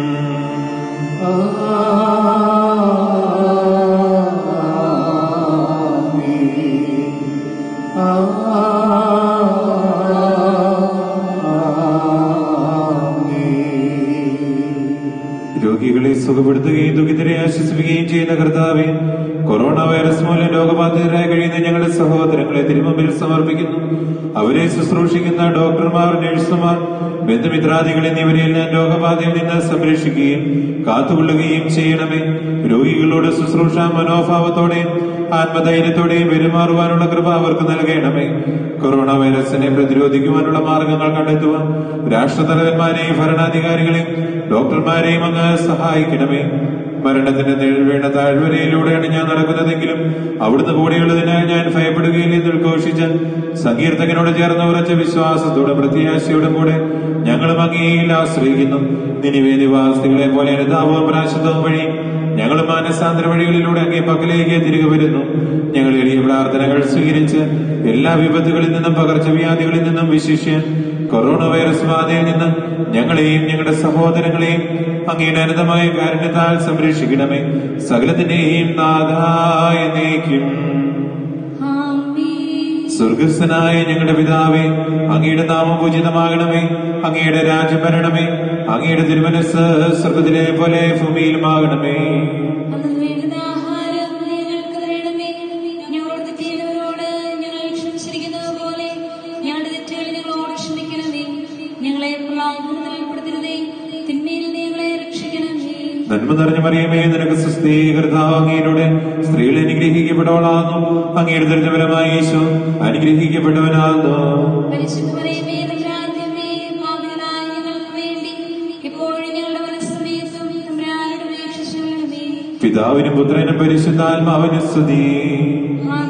രോഗികളെ സുഖപ്പെടുത്തുകയും ദുഃഖിതരെ ആശ്വസിപ്പിക്കുകയും ചെയ്യുന്ന കർത്താവേ, കൊറോണ വൈറസ് മൂലം രോഗബാധിതരായി കഴിയുന്ന ഞങ്ങളുടെ സഹോദരങ്ങളെ തിരുമുമ്പിൽ സമർപ്പിക്കുന്നു. അവരെ ശുശ്രൂഷിക്കുന്ന ഡോക്ടർമാർ, നഴ്സുമാർ, ബന്ധുമിത്രാദികൾ എന്നിവരെല്ലാം രോഗബാധയിൽ നിന്ന് സംരക്ഷിക്കുകയും കാത്തുകൊള്ളുകയും ചെയ്യണമേ. രോഗികളോട് ശുശ്രൂഷ മനോഭാവത്തോടെയും ആത്മധൈര്യത്തോടെയും പെരുമാറുവാനുള്ള കൃപ അവർക്ക് നൽകണമേ. കൊറോണ വൈറസിനെ പ്രതിരോധിക്കുവാനുള്ള മാർഗങ്ങൾ കണ്ടെത്തുവാൻ രാഷ്ട്രതലവന്മാരെയും ഭരണാധികാരികളെയും ഡോക്ടർമാരെയും അങ്ങ് സഹായിക്കണമേ. മരണത്തിന്റെ നിഴൽ വീണ താഴ്വരയിലൂടെയാണ് ഞാൻ നടക്കുന്നതെങ്കിലും അവിടുന്ന് കൂടെയുള്ളതിനാൽ ഞാൻ ഭയപ്പെടുകയില്ലെന്ന് ഉദ്ഘോഷിച്ച സങ്കീർത്തകനോട് ചേർന്ന് ഉറച്ച വിശ്വാസത്തോടും പ്രത്യാശയോടും കൂടെ ഞങ്ങളും അങ്ങയിൽ ആശ്രയിക്കുന്നു. നിനിവേ നിവാസികളെ പോലെ അനുതാപവും പ്രാശത്വവും വഴി ഞങ്ങൾ മാനസാന്തര വഴികളിലൂടെ അങ്ങേ പക്കലേക്ക് തിരികെ വരുന്നു. ഞങ്ങൾ എളിയ പ്രാർത്ഥനകൾ സ്വീകരിച്ച് എല്ലാ വിപത്തുകളിൽ നിന്നും പകർച്ചവ്യാധികളിൽ നിന്നും വിശിഷ്യ കൊറോണ വൈറസ് ബാധയിൽ നിന്ന് ഞങ്ങളെയും ഞങ്ങളുടെ സഹോദരങ്ങളെയും അങ്ങയുടെ അനന്തമായ കാരുണ്യത്താൽ സംരക്ഷിക്കണമേ. സകലത്തിന്റെയും നാഥായ എന്നേക്കും. സ്വർഗസ്ഥനായ ഞങ്ങളുടെ പിതാവേ, അങ്ങയുടെ നാമം പൂജിതമാകണമേ. അങ്ങയുടെ രാജ്യം വരണമേ. അങ്ങയുടെ തിരുമനസ്സ് സ്വർഗത്തിലെ പോലെ ഭൂമിയിലുമാകണമേ. നന്മ നിറഞ്ഞ മറിയമേ, നിനക്ക് സ്വസ്തി, കർത്താവ് അങ്ങയുടെ സ്ത്രീകൾ അനുഗ്രഹിക്കപ്പെട്ടവളാകുന്നു. അങ്ങയുടെ ദരിദ്രഫലമായ യേശു അനുഗ്രഹിക്കപ്പെട്ടവനാകുന്നു. പിതാവിനും പുത്രനും പരിശുദ്ധാത്മാവിനും സ്തുതി.